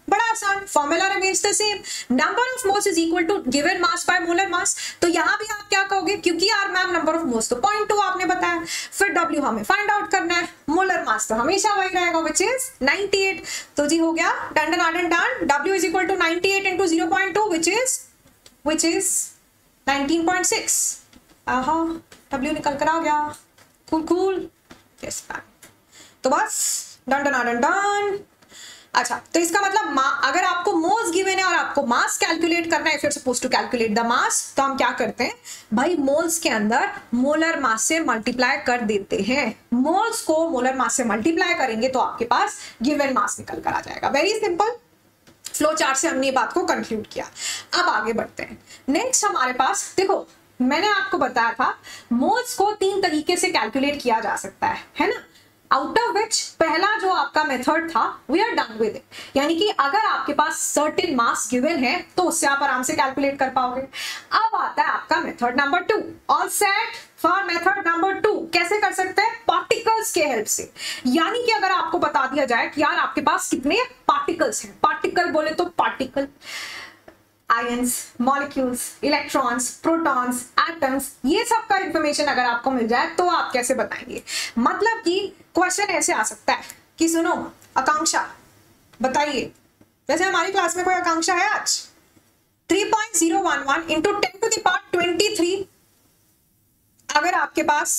बड़ा आसान, formula remains the same, number of moles is equal to given mass by molar mass. तो यहां भी आप क्या कहोगे, क्योंकि यार मैम नंबर ऑफ मोल्स तो पॉइंट टू आपने बताया, फिर डब्ल्यू हमें फाइंड आउट करना है, मोलर मास तो हमेशा वही रहेगा विच इज नाइंटी एट। तो जी हो गया done done done done, W is equal to ninety eight into zero point two which is which is nineteen point six. आहा डब्ल्यू निकल कर आ गया, कूल कूल। यस तो बस डन डन डन डन। अच्छा तो इसका मतलब अगर आपको मोल्स गिवन है और आपको मास कैलकुलेट करना है, if you are supposed to calculate the mass, तो हम क्या करते हैं भाई, मोल्स के अंदर मोलर मास से मल्टीप्लाई कर देते हैं। मोल्स को मोलर मास से मल्टीप्लाई करेंगे तो आपके पास गिवन मास निकल कर आ जाएगा। वेरी सिंपल फ्लो चार्ट से हमने ये बात को कंक्लूड किया। अब आगे बढ़ते हैं। नेक्स्ट हमारे पास देखो, मैंने आपको बताया था मोल्स को तीन तरीके से कैलकुलेट किया जा सकता है, है ना, आउट ऑफ विच पहला जो आपका मेथड था we are done with it, यानी कि अगर आपके पास सर्टेन मास गिवन है तो उससे आप आराम से कैलकुलेट कर पाओगे। अब आता है आपका method number two, all set for method number two. कैसे कर सकते हैं, पार्टिकल्स के हेल्प से। यानी कि अगर आपको बता दिया जाए कि यार आपके पास कितने पार्टिकल्स हैं, पार्टिकल बोले तो particle ions, molecules, electrons, protons, atoms, ये सब का इंफॉर्मेशन अगर आपको मिल जाए तो आप कैसे बताएंगे। मतलब कि क्वेश्चन ऐसे आ सकता है कि सुनो आकांक्षा बताइए, वैसे हमारी क्लास में कोई आकांक्षा है आज, three point zero one one into ten to the power twenty three अगर आपके पास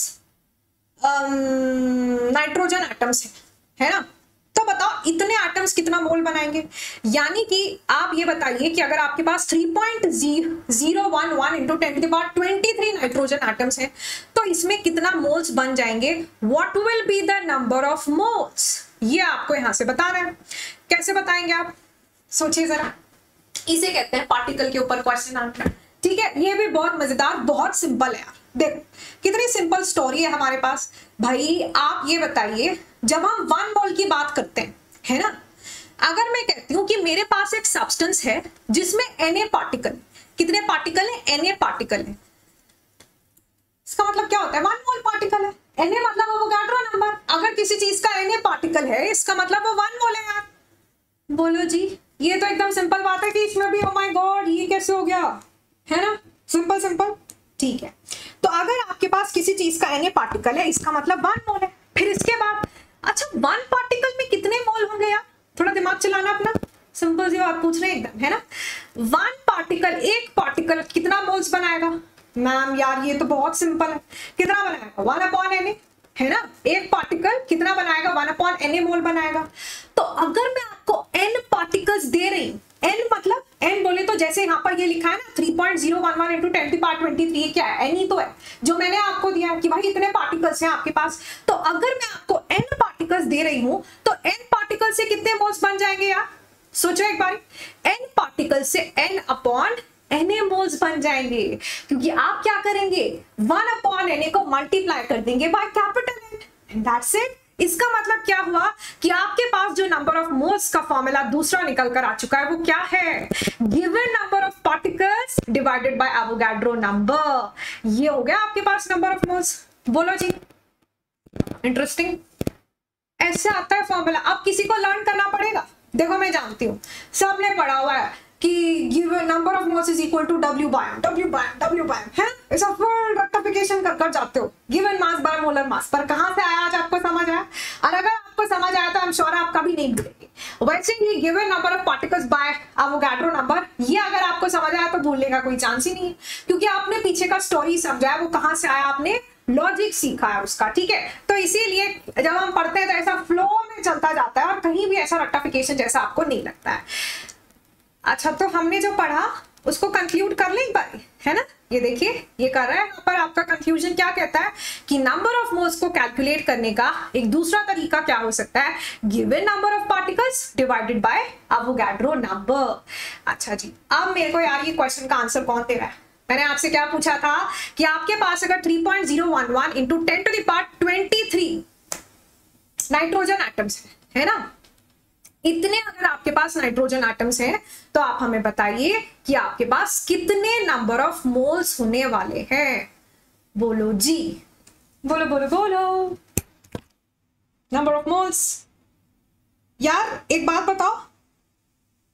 नाइट्रोजन एटम्स है, है ना, तो बताओ इतने एटम्स कितना मोल बनाएंगे। यानी कि आप ये बताइए कि अगर आपके पास three point zero one one into ten to the power twenty three nitrogen atoms हैं तो इसमें कितना मोल्स बन जाएंगे, what will be the number of moles, ये आपको यहां से बताना है। कैसे बताएंगे आप, सोचिए जरा। इसे कहते हैं पार्टिकल के ऊपर क्वेश्चन आंसर, ठीक है। ये भी बहुत मजेदार, बहुत सिंपल है यार। देखो कितनी सिंपल स्टोरी है हमारे पास। भाई आप ये बताइए, जब हम वन मोल की बात करते हैं, है ना, अगर मैं कहती हूं कि मेरे पास एक सब्सटेंस है जिसमें एन ए पार्टिकल, कितने पार्टिकल है, एन ए पार्टिकल है, इसका मतलब क्या होता है, वन मोल पार्टिकल है। एन ए मतलब एवोगाड्रो नंबर। अगर किसी चीज का एन ए पार्टिकल है इसका मतलब वो वन मोल है यार। बोलो जी, ये तो एकदम सिंपल बात है कि इसमें भी, ओ माय गॉड ये कैसे हो गया, है ना, सिंपल सिंपल, ठीक है। तो अगर आपके पास किसी चीज का एन ए पार्टिकल है इसका मतलब वन मोल है। फिर इसके बाद अच्छा वन पार्टिकल में कितने मोल होंगे यार, थोड़ा दिमाग चलाना अपना, सिंपल सी बात पूछ रहे हैं एकदम, है ना। वन पार्टिकल, एक पार्टिकल कितना मोल्स बनाएगा मैम, यार ये तो बहुत सिंपल है, कितना बनाएगा, वन अपॉन एन ए, है ना। एक पार्टिकल कितना बनाएगा, one upon N A mole बनाएगा। तो अगर मैं आपको एन पार्टिकल्स दे रही हूं, एन मतलब एन बोले तो जैसे यहाँ पर ये लिखा है ना three point zero one one into ten to power twenty three, क्या है, एन ही तो है जो मैंने आपको दिया है कि भाई इतने पार्टिकल्स हैं आपके पास। तो अगर मैं आपको एन पार्टिकल्स दे रही हूं तो एन पार्टिकल से कितने मोल्स बन जाएंगे यार, सोचो एक बार। एन पार्टिकल से N upon N A moles बन जाएंगे, क्योंकि आप क्या करेंगे, वन अपॉन एन ए को मल्टीप्लाई कर देंगे by capital N, and that's it. इसका मतलब क्या हुआ कि आपके पास जो नंबर ऑफ मोल्स का फॉर्मूला दूसरा निकल कर आ चुका है वो क्या है, given number of particles divided by Avogadro number. ये हो गया आपके पास नंबर ऑफ मोल्स। बोलो जी, इंटरेस्टिंग, ऐसे आता है फॉर्मूला। अब किसी को लर्न करना पड़ेगा। देखो मैं जानती हूँ सबने पढ़ा हुआ है कि given number of moles is equal to W by W by W by, है ऐसा फुल रेक्टिफिकेशन कर कर जाते हो, given mass by molar mass. पर कहां से आया आज आपको समझ आया, और अगर आपको समझ आया तो आई एम श्योर आप कभी नहीं भूलेंगे। वैसे ही given number of particles by Avogadro number, ये अगर आपको समझ आया तो भूलने का कोई चांस ही नहीं है, क्योंकि आपने पीछे का स्टोरी समझा है, वो कहां से आया, आपने लॉजिक सीखा है उसका, ठीक है। तो इसीलिए जब हम पढ़ते हैं तो ऐसा फ्लो में चलता जाता है और कहीं भी ऐसा रेक्टिफिकेशन जैसा आपको नहीं लगता है। अच्छा तो हमने जो पढ़ा उसको कंक्लूड कर लें एक बार, है ना। ये देखिए ये कर रहा है यहाँ पर आपका कंक्लूजन क्या कहता है कि नंबर ऑफ मोल्स को कैलकुलेट करने का एक दूसरा तरीका क्या हो सकता है, given number of particles divided by Avogadro number. अच्छा जी, अब मेरे को यार ये क्वेश्चन का आंसर कौन दे रहा है, मैंने आपसे क्या पूछा था कि आपके पास अगर three point zero one one into ten to the power twenty three nitrogen atoms है ना, इतने अगर आपके पास नाइट्रोजन एटम्स हैं तो आप हमें बताइए कि आपके पास कितने नंबर ऑफ मोल्स होने वाले हैं। बोलो जी, बोलो बोलो बोलो, नंबर ऑफ मोल्स। यार एक बात बताओ,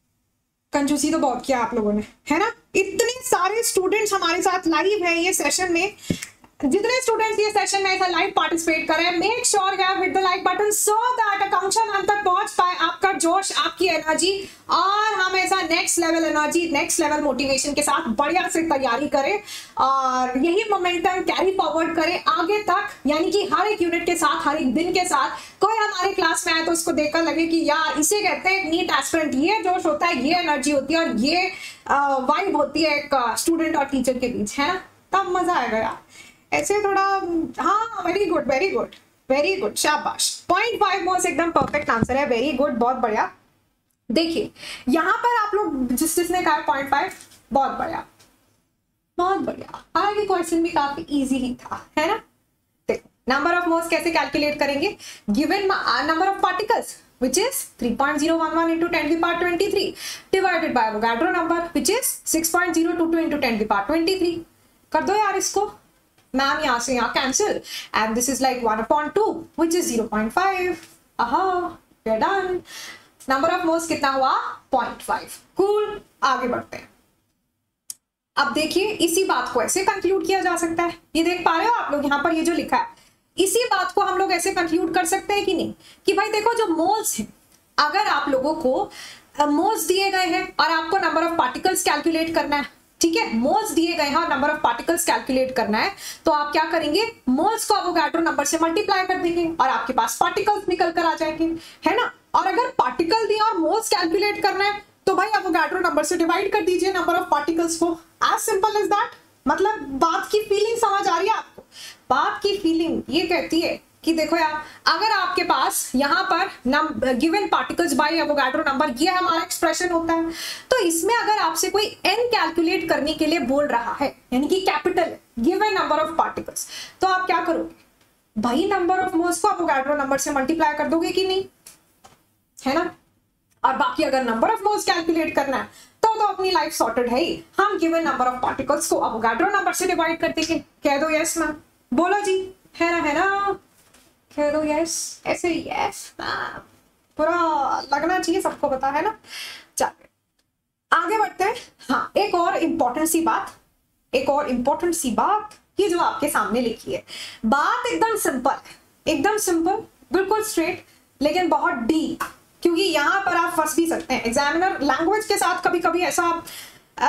कंजूसी तो बहुत किया आप लोगों ने, है ना। इतने सारे स्टूडेंट्स हमारे साथ लाइव हैं ये सेशन में। जितने स्टूडेंट्स ये सेशन में ऐसा लाइव पार्टिसिपेट करें, make sure you hit the like button so that Akanksha ma'am तक पहुंच पाए आपका जोश, आपकी एनर्जी, और हम ऐसा next level energy, next level motivation के साथ बढ़िया से तैयारी करें और यही मोमेंटम कैरी फॉरवर्ड करें आगे तक। यानी कि हर एक यूनिट के साथ, हर एक दिन के साथ कोई हमारे क्लास में आए तो उसको देखकर लगे कि यार इसे कहते हैं नीट एस्पिरेंट, ये जोश होता है, ये एनर्जी होती है और ये वाइब होती है एक स्टूडेंट और टीचर के बीच, है ना। तब मजा आएगा यार ऐसे थोड़ा। हाँ very good very good very good, शाबाश। पॉइंट फाइव मोस्ट एकदम परफेक्ट आंसर है, वेरी गुड, बहुत बढ़िया। देखिए यहाँ पर आप लोग जिस जिसने कहा पॉइंट फाइव, बहुत बढ़िया बहुत बढ़िया। हालांकि क्वेश्चन भी काफी इजी ही था, है ना। देखो नंबर ऑफ मोल्स कैसे कैलकुलेट करेंगे, given number of particles which is three point zero one one into ten to the power twenty-three divided by Avogadro number which is six point zero two two into ten to the power twenty-three। कर दो यार इसको मैम, यहाँ से यहाँ cancel, and this is like one upon two which is zero point five. आहा we are done. Number of moles कितना हुआ, पॉइंट फाइव। कूल, आगे बढ़ते हैं। अब देखिए इसी बात को ऐसे कंक्लूड किया जा सकता है, ये देख पा रहे हो आप लोग यहाँ पर ये जो लिखा है, इसी बात को हम लोग ऐसे कंक्लूड कर सकते हैं कि नहीं, कि भाई देखो जो मोल्स हैं, अगर आप लोगों को मोल्स दिए गए हैं और आपको नंबर ऑफ पार्टिकल्स कैलकुलेट करना है, ठीक है, मोल्स दिए गए हैं और नंबर ऑफ पार्टिकल्स कैलकुलेट करना है, तो आप क्या करेंगे, मोल्स को अवोगाड्रो नंबर से मल्टीप्लाई कर देंगे और आपके पास पार्टिकल्स निकल कर आ जाएंगे, है ना। और अगर पार्टिकल दिया और मोल्स कैलकुलेट करना है तो भाई अवोगाड्रो नंबर से डिवाइड कर दीजिए नंबर ऑफ पार्टिकल्स को, एज सिंपल एज दैट। मतलब बात की फीलिंग समझ आ रही है आपको, बात की फीलिंग ये कहती है कि देखो यार, अगर आपके पास यहाँ पर given particles by Avogadro number, ये हमारा एक्सप्रेशन होता है, तो इसमें अगर आपसे कोई एन कैलकुलेट करने के लिए बोल रहा है, यानी कि capital given number of particles, तो आप क्या करोगे भाई, नंबर ऑफ मोल्स को एवोगाड्रो नंबर से मल्टीप्लाई कर दोगे कि नहीं, है ना। और बाकी अगर नंबर ऑफ मोल्स कैलकुलेट करना है तो तो अपनी लाइफ सॉर्टेड है ही, हम गिवन नंबर ऑफ पार्टिकल्स को एवोगाड्रो नंबर से डिवाइड कर देंगे। कह दो यस मैम, बोलो जी, है ना है ना, कह दो यस, ऐसे यस पूरा लगना चाहिए, सबको पता है ना। चलिए आगे बढ़ते हैं। हाँ एक और इंपॉर्टेंट सी बात, एक और इंपॉर्टेंट सी बात, ये जो आपके सामने लिखी है, बात एकदम सिंपल, एकदम सिंपल, बिल्कुल स्ट्रेट, लेकिन बहुत डीप, क्योंकि यहाँ पर आप फंस भी सकते हैं। एग्जामिनर लैंग्वेज के साथ कभी कभी ऐसा आ,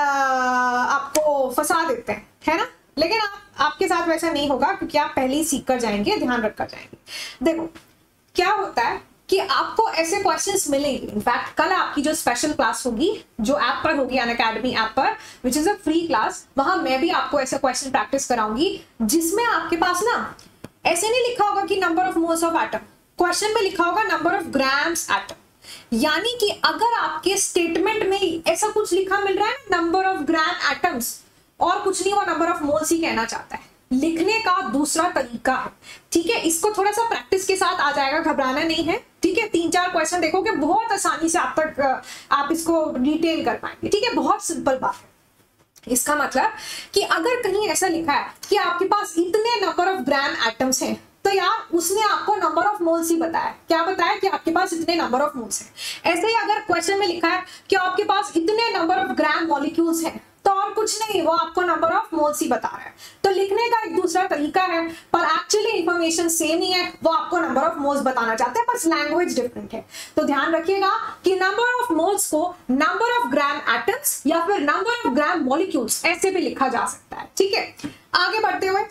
आपको फंसा देते हैं, है ना, लेकिन आप आपके साथ वैसा नहीं होगा, क्योंकि आप पहले ही सीख कर जाएंगे, ध्यान रख कर जाएंगे। देखो क्या होता है कि आपको ऐसे क्वेश्चंस मिलेंगे। इनफैक्ट कल आपकी जो स्पेशल क्लास होगी, जो ऐप पर होगी, अनअकैडमी ऐप पर, which is a free class, वहां मैं भी आपको ऐसे क्वेश्चन प्रैक्टिस कराऊंगी, जिसमें आपके पास ना ऐसे नहीं लिखा होगा कि number of moles of atom, question में लिखा होगा नंबर ऑफ ग्राम्स एटम। यानी कि अगर आपके स्टेटमेंट में ऐसा कुछ लिखा मिल रहा है ना, नंबर ऑफ ग्राम एटम्स, और कुछ नहीं, वो नंबर ऑफ मोल्स ही कहना चाहता है। लिखने का दूसरा तरीका है, ठीक है, इसको थोड़ा सा प्रैक्टिस के साथ आ जाएगा, घबराना नहीं है, ठीक है। तीन चार क्वेश्चन देखोगे, बहुत आसानी से आप तक आप इसको डिटेल कर पाएंगे, ठीक है, बहुत सिंपल बात है। इसका मतलब कि अगर कहीं ऐसा लिखा है कि आपके पास इतने नंबर ऑफ ग्राम एटम्स हैं, तो यार उसने आपको नंबर ऑफ मोल्स ही बताया, क्या बताया कि आपके पास इतने नंबर ऑफ मोल्स हैं। ऐसे ही अगर क्वेश्चन में लिखा है कि आपके पास इतने नंबर ऑफ ग्राम मॉलिक्यूल्स हैं, तो और कुछ नहीं, वो आपको नंबर ऑफ मोल्स ही बता रहा है। तो लिखने का एक दूसरा तरीका है, पर एक्चुअली इंफॉर्मेशन सेम ही है, वो आपको नंबर ऑफ मोल्स बताना चाहते हैं, बस लैंग्वेज डिफरेंट है। तो ध्यान रखिएगा कि नंबर ऑफ मोल्स को नंबर ऑफ ग्राम एटम्स या फिर नंबर ऑफ ग्राम मॉलिक्यूल्स ऐसे भी लिखा जा सकता है, ठीक है। आगे बढ़ते हुए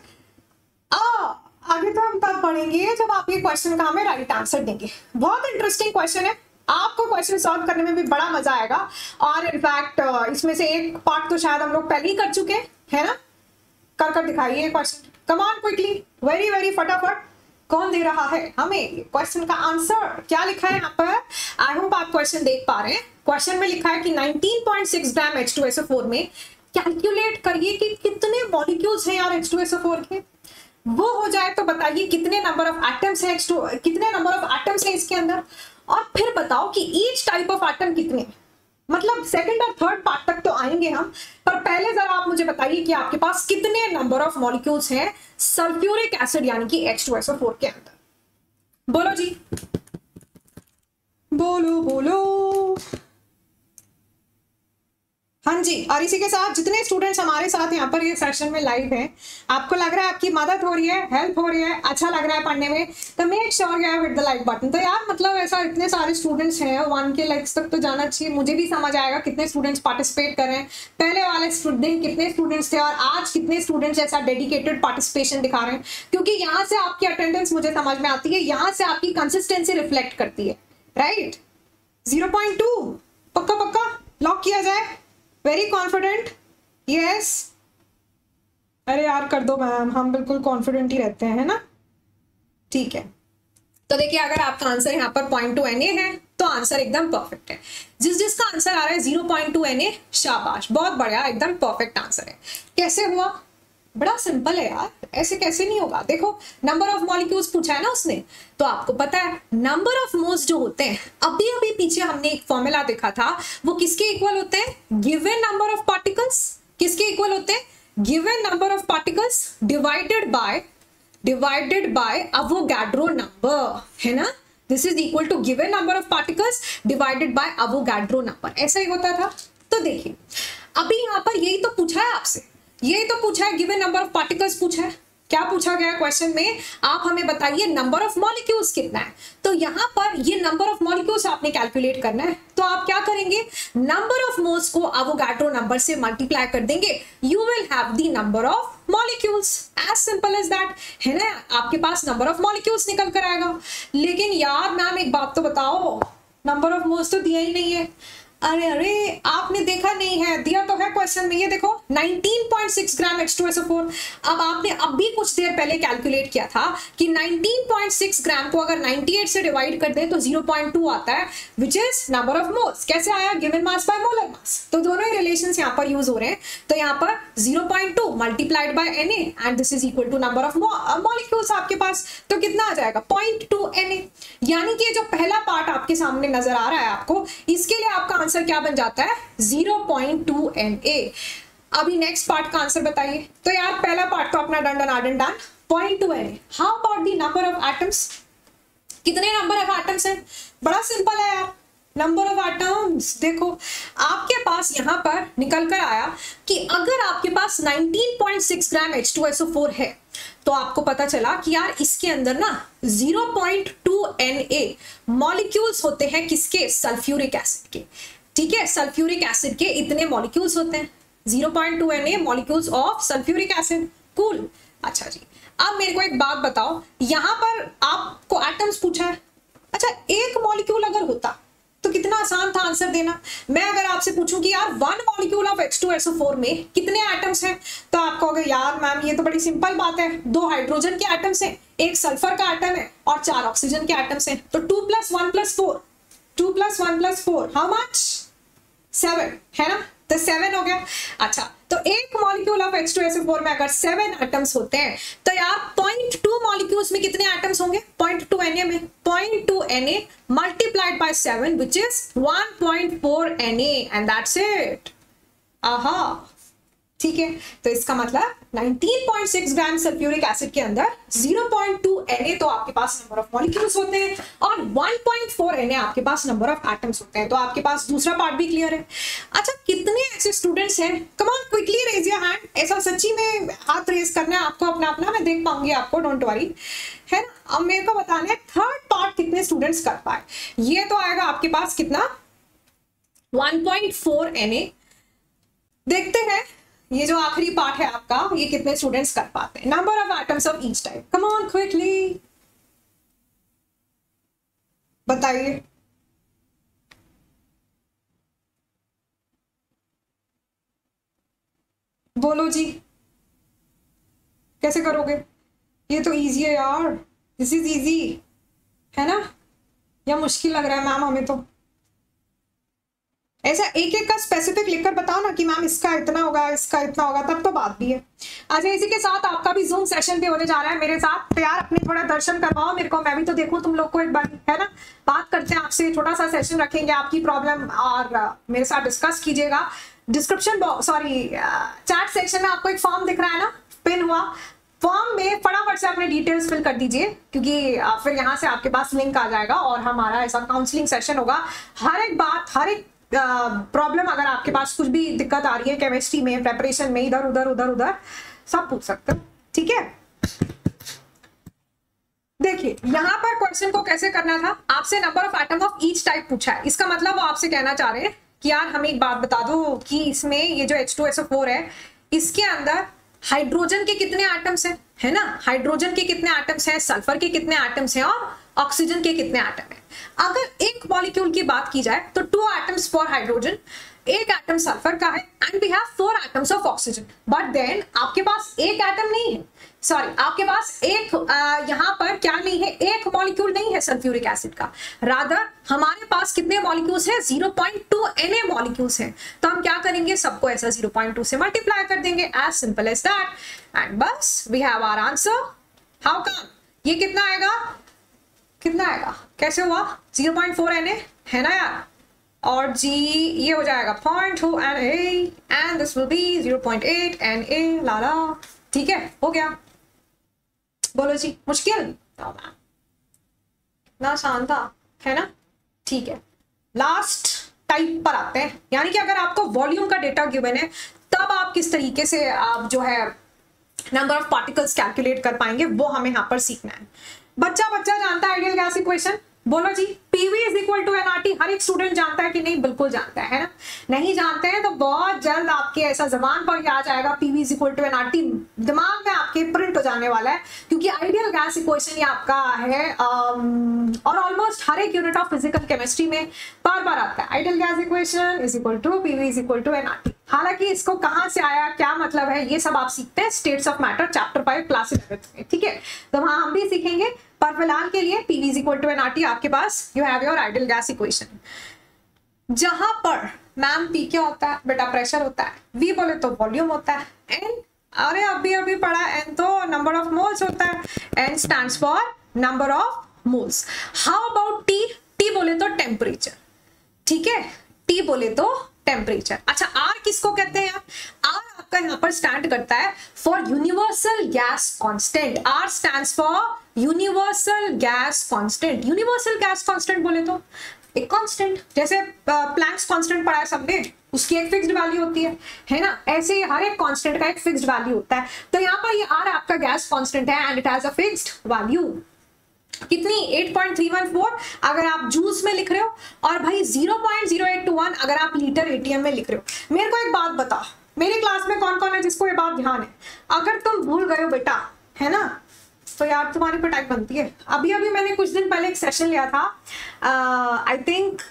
आ, आगे तो हम तब पढ़ेंगे जब आप ये क्वेश्चन का हमें राइट आंसर देंगे। बहुत इंटरेस्टिंग क्वेश्चन है, आपको क्वेश्चन सॉल्व करने में भी बड़ा मजा आएगा, और इनफैक्ट इसमें से एक पार्ट तो शायद हम लोग पहले ही कर चुके हैं ना। कर कर दिखाइए question, come on quickly, very very फटाफट। कौन दे रहा है हमें क्वेश्चन का आंसर, क्या लिखा है यहाँ पर? आई होप आप क्वेश्चन देख पा रहे हैं। क्वेश्चन में लिखा है कि nineteen point six gram H two S O four में कैलकुलेट करिए कि कितने मॉलिक्यूल्स हैं यार H two S O four के। वो हो जाए तो बताइए कितने नंबर ऑफ एटम्स हैं, कितने नंबर ऑफ एटम्स हैं इसके अंदर, और फिर बताओ कि ईच टाइप ऑफ एटम कितने। मतलब सेकंड और थर्ड पार्ट तक तो आएंगे हम, पर पहले जरा आप मुझे बताइए कि आपके पास कितने नंबर ऑफ मॉलिक्यूल्स हैं सल्फ्यूरिक एसिड यानी कि H two S O four के अंदर। बोलो जी, बोलो बोलो। हाँ जी, और इसी के साथ जितने स्टूडेंट्स हमारे साथ यहाँ पर ये सेशन में लाइव हैं, आपको लग रहा है आपकी मदद हो रही है, हेल्प हो रही है, अच्छा लग रहा है पढ़ने में, तो make sure you have hit the like button. तो यार मतलब ऐसा इतने सारे स्टूडेंट्स हैं, वन के लाइक्स तक तो जाना चाहिए, मुझे भी समझ आएगा कितने स्टूडेंट्स पार्टिसिपेट कर रहे हैं, पहले वाले स्टूडेंट कितने स्टूडेंट्स थे और आज कितने स्टूडेंट्स ऐसा डेडिकेटेड पार्टिसिपेशन दिखा रहे हैं, क्योंकि यहाँ से आपकी अटेंडेंस मुझे समझ में आती है, यहाँ से आपकी कंसिस्टेंसी रिफ्लेक्ट करती है, राइट। जीरो पॉइंट टू पक्का पक्का लॉक किया जाए, वेरी कॉन्फिडेंट, यस। अरे यार कर दो मैम, हम बिल्कुल कॉन्फिडेंट ही रहते हैं, है ना, ठीक है। तो देखिए अगर आपका आंसर यहाँ पर पॉइंट टू एन ए है तो आंसर एकदम परफेक्ट है। जिस जिसका आंसर आ रहा है zero point two N A, शाबाश, बहुत बढ़िया, एकदम परफेक्ट आंसर है। कैसे हुआ? बड़ा सिंपल है यार, ऐसे कैसे नहीं होगा। देखो नंबर ऑफ मॉलिक्यूल्स पूछा है ना उसने, तो आपको पता है नंबर ऑफ मोल्स जो होते हैं, अभी अभी पीछे हमने एक फॉर्मूला देखा था, वो किसके इक्वल होते हैं? Given number of particles. किसके इक्वल होते हैं? Given number of particles divided by divided by Avogadro number, है ना। This is equal to given number of particles divided by Avogadro number, ऐसा ही होता था। तो देखिए अभी यहाँ पर यही तो पूछा है आपसे, यही तो पूछा है, गिवन नंबर ऑफ पार्टिकल्स पूछा है। क्या पूछा गया क्वेश्चन में? आप हमें बताइए नंबर ऑफ मॉलिक्यूल्स कितना है। तो यहाँ पर ये नंबर ऑफ मॉलिक्यूल्स आपने कैलकुलेट करना है, तो आप क्या करेंगे? नंबर ऑफ मोल्स को अवोगाड्रो नंबर से मल्टीप्लाई कर देंगे, you will have the number of molecules, as simple as that, है ना। आपके पास नंबर ऑफ मॉलिक्यूल्स निकल कर आएगा। लेकिन यार मैम एक बात तो बताओ, नंबर ऑफ मोल्स तो दिया ही नहीं है। अरे अरे आपने देखा नहीं है, दिया तो है क्वेश्चन में, ये देखो nineteen point six gram H two S O four. अब आपने अभी कुछ देर पहले कैलकुलेट किया था कि नाइनटीन पॉइंट सिक्स ग्राम को अगर अट्ठानवे से डिवाइड कर दें तो जीरो पॉइंट टू आता है, which is number of moles. कैसे आया? Given mass by molar mass. तो दोनों ही रिलेशंस यहाँ पर यूज हो रहे हैं। तो यहाँ पर zero point two multiplied by N A and this is equal to number of molecules आपके पास, तो कितना आ जाएगा? Point two N A. यानी कि जो पहला पार्ट आपके सामने नजर आ रहा है आपको, इसके लिए आपका आंसर क्या बन जाता है? Zero point two N A. अभी नेक्स्ट पार्ट का आंसर बताइए। तो यार पहला पार्ट तो अपना done done done done, point two N A. How about the number of atoms? कितने नंबर ऑफ एटम्स हैं? बड़ा सिंपल है यार, नंबर ऑफ एटम्स। देखो आपके पास यहां पर निकल कर आया कि अगर आपके पास nineteen point six gram H two S O four है, तो आपको पता चला कि यार इसके अंदर ना zero point two N A molecules होते हैं, किसके? सल्फ्यूरिक एसिड के। ठीक है, सल्फ्यूरिक एसिड के इतने मॉलिक्यूल्स होते हैं, zero point two N A molecules of sulphuric acid. Cool. अच्छा जी, अब मेरे को एक बात बताओ, यहां पर आपको एटम्स पूछा है। अच्छा एक मॉलिक्यूल अगर होता तो कितना आसान था आंसर देना। मैं अगर आपसे पूछूं कि यार one molecule of H two S O four में कितने एटम्स हैं, तो आप कहोगे यार मैम ये तो बड़ी सिंपल बात है, दो हाइड्रोजन के एटम्स हैं, एक सल्फर का एटम है और चार ऑक्सीजन के एटम्स हैं। तो two plus one plus four, two plus one plus four, how much? Seven, है ना। तो सेवन हो गया। अच्छा तो एक molecule of H two S O four में अगर सेवन एटम्स होते हैं, तो यार पॉइंट टू मॉलिक्यूल्स में कितने एटम्स होंगे? पॉइंट टू एन ए में point two N A multiplied by seven, which is one point four N A, and that's it. आहा, ठीक है। तो इसका मतलब nineteen point six gram sulphuric acid के अंदर zero point two N A तो आपके पास नंबर ऑफ मॉलिक्यूल्स होते हैं और one point four N A आपके पास नंबर ऑफ एटम्स होते हैं। तो आपके पास दूसरा पार्ट भी क्लियर है। अच्छा कितने ऐसे स्टूडेंट्स हैं? Come on quickly raise your hand. ऐसा सच्ची में हाथ रेज करना है आपको अपना अपना, मैं देख पाऊंगी आपको, डोंट वरी, है ना। अब मेरे को बताना है थर्ड पार्ट कितने स्टूडेंट्स कर पाए। ये तो आएगा आपके पास कितना? One point four N A. देखते हैं ये जो आखिरी पार्ट है आपका, ये कितने स्टूडेंट्स कर पाते हैं। Number of atoms of each type, come on quickly बताइए। बोलो जी, कैसे करोगे? ये तो इजी है यार, दिस इज इजी, है ना। या मुश्किल लग रहा है मैम हमें? तो ऐसा एक एक का स्पेसिफिक लिखकर बताओ ना कि मैम इसका इतना होगा, इसका इतना होगा, तब तो बात भी है। अच्छा इसी के साथ आपका भी जूम सेशन भी होने जा रहा है मेरे साथ, तो यार अपने थोड़ा दर्शन करवाओ मेरे को, मैं भी तो देखूं तुम लोग को एक बार, है ना। बात करते हैं आपसे, छोटा सा सेशन रखेंगे, आपकी प्रॉब्लम और मेरे साथ डिस्कस कीजिएगा। Description box, sorry chat section में आपको एक फॉर्म दिख रहा है ना, पिन हुआ, फॉर्म में फटाफट से अपने डिटेल्स फिल कर दीजिए, क्योंकि फिर यहाँ से आपके पास लिंक आ जाएगा और हमारा ऐसा काउंसलिंग सेशन होगा। हर एक बात, हर एक प्रॉब्लम, अगर आपके पास कुछ भी दिक्कत आ रही है केमिस्ट्री में, प्रेपरेशन में, इधर उधर उधर उधर सब पूछ सकते हो, ठीक है। देखिए यहां पर क्वेश्चन को कैसे करना था, आपसे number of atom of each type पूछा है। इसका मतलब वो आपसे कहना चाह रहे हैं कि यार हमें एक बात बता दो कि इसमें ये जो H two S O four है इसके अंदर हाइड्रोजन के कितने एटम्स हैं, है ना, हाइड्रोजन के कितने एटम्स हैं, सल्फर के कितने एटम्स हैं और ऑक्सीजन के कितने एटम हैं। अगर एक मॉलिक्यूल की बात की जाए तो टू एटम्स फॉर हाइड्रोजन, एक एटम सल्फर का है and we have four atoms of oxygen. But then आपके पास एक एटम नहीं है, सॉरी आपके पास एक यहां पर क्या नहीं है, एक मॉलिक्यूल नहीं है सल्फ्यूरिक एसिड का, रादर हमारे पास कितने मॉलिक्यूल्स हैं, zero point two N A molecules हैं। तो हम क्या करेंगे, सबको ऐसा ज़ीरो पॉइंट टू से मल्टीप्लाई कर देंगे, as simple as that, and बस we have our answer. How come, ये कितना आएगा, कितना आएगा, कैसे हुआ, zero point four N A है ना यार, और जी ये हो जाएगा point two N A and this will be zero point eight N A, लाला, ठीक है, हो गया। बोलो जी, मुश्किल ना, आसान था, है ना, ठीक है। लास्ट टाइप पर आते हैं, यानी कि अगर आपको वॉल्यूम का डेटा गिवन है तब आप किस तरीके से आप जो है नंबर ऑफ पार्टिकल्स कैलकुलेट कर पाएंगे, वो हमें यहाँ पर सीखना है। बच्चा बच्चा जानता है आइडियल गैस इक्वेशन, बोलो जी, PV is equal to NRT, हर एक स्टूडेंट जानता है कि नहीं, बिल्कुल जानता है, है ना। नहीं जानते हैं तो बहुत जल्द आपके ऐसा जबान पर आ जाएगा PV is equal to NRT, दिमाग में आपके प्रिंट हो जाने वाला है, क्योंकि आइडियल गैस इक्वेशन ये आपका है आम, और ऑलमोस्ट हर एक यूनिट ऑफ फिजिकल केमिस्ट्री में बार बार आता है, ideal gas equation is equal to PV is equal to NRT. हालांकि इसको कहां से आया, क्या मतलब है, ये सब आप सीखते हैं states of matter chapter five class eleventh में, ठीक है, तो वहां हम भी सीखेंगे। पर फिलहाल के लिए PV is equal to NRT आपके पास, you have your ideal gas equation. जहां पर मैम पी क्या होता है बेटा, प्रेशर होता है, वी बोले तो वॉल्यूम होता है, एन अरे अभी अभी पढ़ा, एन तो नंबर ऑफ मोल्स होता है, N stands for number of moles. How about T, T बोले तो टेम्परेचर, ठीक है, टी बोले तो टेम्परेचर। अच्छा आर किसको कहते हैं यार, आर आपका यहाँ पर स्टैंड करता है for universal gas constant, R stands for universal gas constant. Universal gas constant बोले तो एक कांस्टेंट, जैसे प्लैंक्स कांस्टेंट पढ़ा है सबने, उसकी एक फिक्स्ड वैल्यू होती है, है ना, ऐसे हर एक कांस्टेंट का एक फिक्स्ड वैल्यू होता है। तो यहाँ पर ये आर आपका गैस कांस्टेंट है and it has a fixed value, कितनी, eight point three one four अगर आप जूस में लिख रहे हो, और भाई zero point zero eight two one अगर आप लीटर एटीएम में लिख रहे हो। मेरे को एक बात बता, मेरी क्लास में कौन कौन है जिसको ये बात ध्यान है, अगर तुम भूल गए हो बेटा, है ना, तो यार तुम्हारी पिटाई बनती है। अभी अभी मैंने कुछ दिन पहले एक सेशन लिया था, आई थिंक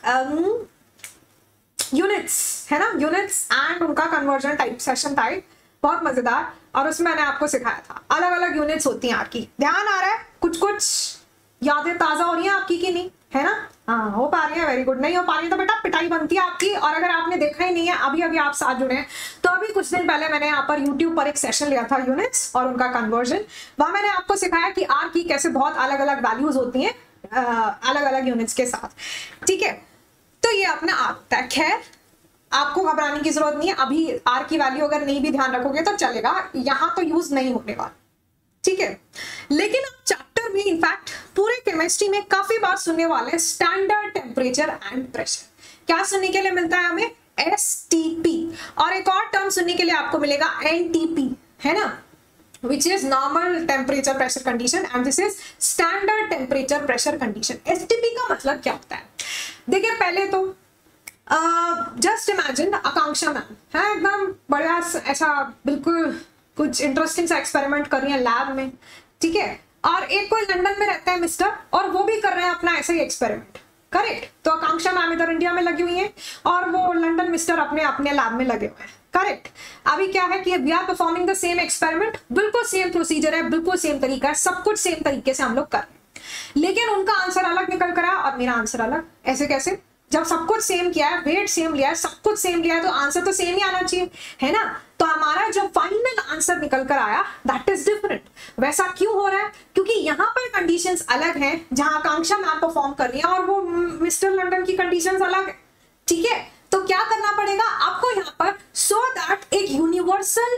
यूनिट्स, है ना, यूनिट्स एंड उनका कन्वर्जन टाइप सेशन था, बहुत मजेदार, और उसमें मैंने आपको सिखाया था अलग अलग यूनिट्स होती हैं आपकी, ध्यान आ रहा है, कुछ कुछ यादें ताजा हो रही हैं आपकी कि नहीं, है ना, हाँ हो पा रही है, वेरी गुड, नहीं हो पा रही है तो बेटा पिटाई बनती है आपकी। और अगर आपने देखा ही नहीं है, अभी अभी आप साथ जुड़े हैं, तो अभी कुछ दिन पहले मैंने यहाँ पर यूट्यूब पर एक सेशन लिया था यूनिट्स और उनका कन्वर्जन, वहां मैंने आपको सिखाया कि आर की कैसे बहुत अलग अलग वैल्यूज होती हैं अलग अलग यूनिट्स के साथ, ठीक है। तो ये अपना आता है, खैर आपको घबराने की जरूरत नहीं है, अभी आर की वैल्यू अगर नहीं भी ध्यान रखोगे तो चलेगा, यहाँ तो यूज नहीं होने वाला, ठीक है। लेकिन आप चैप्टर में इनफैक्ट पूरे केमिस्ट्री में काफी बार सुनने वाले स्टैंडर्ड टेम्परेचर एंड प्रेशर, क्या सुनने के लिए मिलता है हमें, एस टी पी, और एक और टर्म सुनने के लिए आपको मिलेगा एन टी पी, है ना, which is normal temperature pressure condition and this is standard temperature pressure condition। S T P का मतलब क्या होता है, देखिए पहले तो जस्ट इमेजिन आकांक्षा मैम है, एकदम बढ़िया ऐसा बिल्कुल कुछ इंटरेस्टिंग सा एक्सपेरिमेंट कर रही है लैब में, ठीक है, और एक कोई लंदन में रहता है मिस्टर, और वो भी कर रहे हैं अपना ऐसा ही एक्सपेरिमेंट, करेक्ट। तो आकांक्षा मैम इधर इंडिया में लगी हुई है और वो लंदन मिस्टर अपने अपने लैब में लगे हुए हैं, करेक्ट। अभी क्या है कि we are performing the same experiment, बिल्कुल सेम प्रोसीजर है, बिल्कुल सेम तरीका है, सब कुछ सेम तरीके से हम लोग कर रहे हैं, लेकिन उनका आंसर अलग निकल कर आया और मेरा आंसर अलग। ऐसे कैसे, जब सब कुछ सेम किया है, वेट सेम लिया है, सब कुछ सेम लिया है, तो आंसर तो सेम ही आना चाहिए, है ना। तो हमारा जो फाइनल आंसर निकल कर आया दैट इज डिफरेंट। वैसा क्यों हो रहा है, क्योंकि यहाँ पर कंडीशंस अलग हैं, जहां आकांक्षा मैम परफॉर्म कर रही है और वो मिस्टर लंदन की कंडीशंस अलग है, ठीक है। तो क्या करना पड़ेगा आपको यहाँ पर, सो दैट एक यूनिवर्सल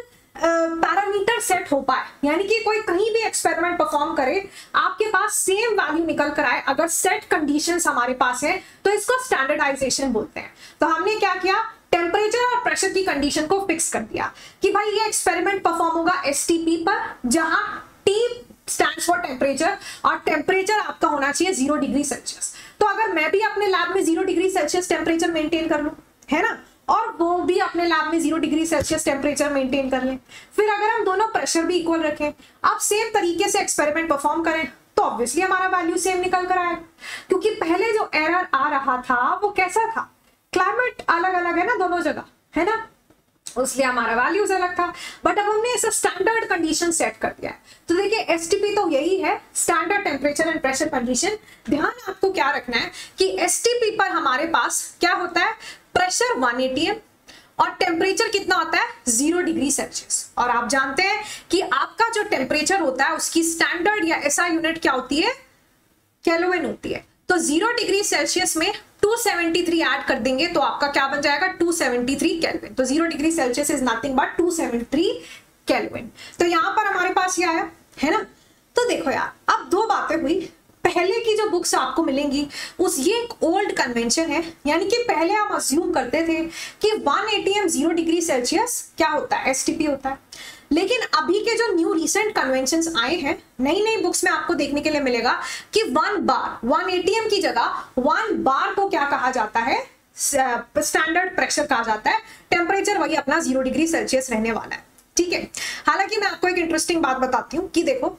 पैरामीटर सेट हो पाए, यानी कि कोई कहीं भी एक्सपेरिमेंट परफॉर्म करे, आपके पास सेम वैल्यू निकल कर आए, अगर सेट कंडीशंस हमारे पास है तो इसको स्टैंडर्डाइजेशन बोलते हैं। तो हमने क्या किया, टेम्परेचर और प्रेशर की कंडीशन को फिक्स कर दिया कि भाई ये एक्सपेरिमेंट परफॉर्म होगा एसटीपी पर, जहां टी स्टैंड्स फॉर टेम्परेचर और टेम्परेचर आपका होना चाहिए जीरो डिग्री सेल्सियस। तो अगर मैं भी अपने लैब में zero degree Celsius temperature maintain कर लूं, है ना, और वो भी अपने लैब में zero degree Celsius temperature maintain कर लें, फिर अगर हम दोनों प्रेशर भी इक्वल रखें, आप सेम तरीके से एक्सपेरिमेंट परफॉर्म करें, तो ऑब्वियसली हमारा वैल्यू सेम निकल कर आएगा। क्योंकि पहले जो एरर आ रहा था वो कैसा था, क्लाइमेट अलग अलग है ना दोनों जगह, है ना, उसलिए हमारा वैल्यूज अलग था। बट अब हमने ऐसा स्टैंडर्ड कंडीशन सेट कर दिया है। तो देखिए एसटीपी तो यही है, standard temperature and pressure condition. ध्यान आपको क्या रखना है कि एसटीपी पर हमारे पास क्या होता है, प्रेशर वन एटीएम और टेम्परेचर कितना होता है, जीरो डिग्री सेल्सियस। और आप जानते हैं कि आपका जो टेम्परेचर होता है उसकी स्टैंडर्ड या एसआई यूनिट क्या होती है, केल्विन होती है। तो जीरो डिग्री सेल्सियस में टू सेवेंटी थ्री ऐड कर देंगे तो आपका क्या बन जाएगा, टू सेवेंटी थ्री केल्विन। तो zero degree Celsius is nothing but two seventy three Kelvin. तो यहां पर हमारे पास ये आया, है ना। तो देखो यार, अब दो बातें हुई। पहले की जो बुक्स आपको मिलेंगी उस ये एक ओल्ड कन्वेंशन है, यानी कि पहले हम अज्यूम करते थे कि one ATM zero degree Celsius क्या होता है, एसटीपी होता है। लेकिन अभी के जो न्यू रिसेंट कन्वेंशंस आए हैं, नई नई बुक्स में आपको देखने के लिए मिलेगा कि वन बार वन एटीएम की जगह वन बार को क्या कहा जाता है, स्टैंडर्ड प्रेशर कहा जाता है। टेम्परेचर वही अपना जीरो डिग्री सेल्सियस रहने वाला है, ठीक है। हालांकि मैं आपको एक इंटरेस्टिंग बात बताती हूँ कि देखो,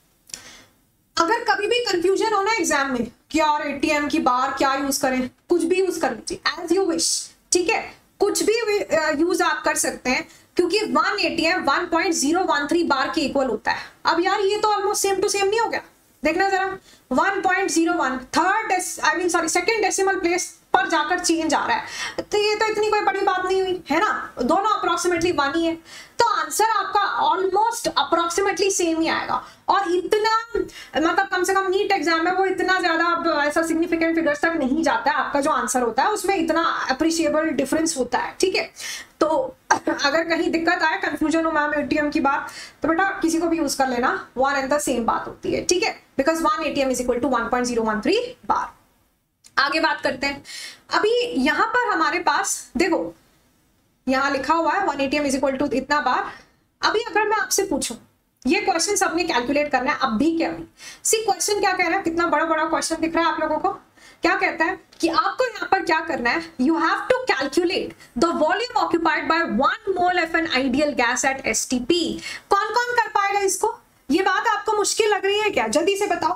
अगर कभी भी कंफ्यूजन हो ना एग्जाम में कि यार एटीएम की बार क्या यूज करें, कुछ भी यूज कर लीजिए एज यू विश, ठीक है, कुछ भी यूज आप कर सकते हैं, क्योंकि one ATM one point zero one three bar के इक्वल होता है। अब यार ये तो ऑलमोस्ट सेम टू सेम नहीं हो गया, देखना जरा, one point zero one third I mean sorry second decimal place पर जाकर चेंज आ रहा है। तो ये तो इतनी कोई बड़ी बात नहीं हुई, है ना, दोनों अप्रोक्सीमेटली वन ही है। तो आंसर आपका ऑलमोस्ट अप्रोक्सीमेटली सेम ही आएगा। और इतना मतलब कम से कम नीट एग्जाम में वो इतना ज्यादा ऐसा सिग्निफिकेंट फिगर्स तक नहीं जाता है, आपका जो आंसर होता है उसमें इतना अप्रिशिएबल डिफरेंस होता है, ठीक है। तो अगर कहीं दिक्कत आए, कंफ्यूजन हो मैम एटीएम की बात, तो बेटा किसी को भी यूज कर लेना, वन एंड द सेम बात होती है, ठीक है, because one ATM is equal to one point zero one three bar. आगे बात करते हैं। अभी यहां पर हमारे पास देखो, यहां लिखा हुआ है one ATM is equal to इतना बार। अभी अगर मैं आपसे पूछूं, ये क्वेश्चन सबने कैलकुलेट करना है अब भी, क्या भी सी क्वेश्चन क्या कह रहा है, कितना बड़ा बड़ा क्वेश्चन दिख रहा है आप लोगों को। क्या कहता है कि आपको यहाँ पर क्या करना है, you have to calculate the volume occupied by one mole of an ideal gas at STP. कौन कौन कर पाएगा इसको, ये बात आपको मुश्किल लग रही है क्या, जल्दी से बताओ।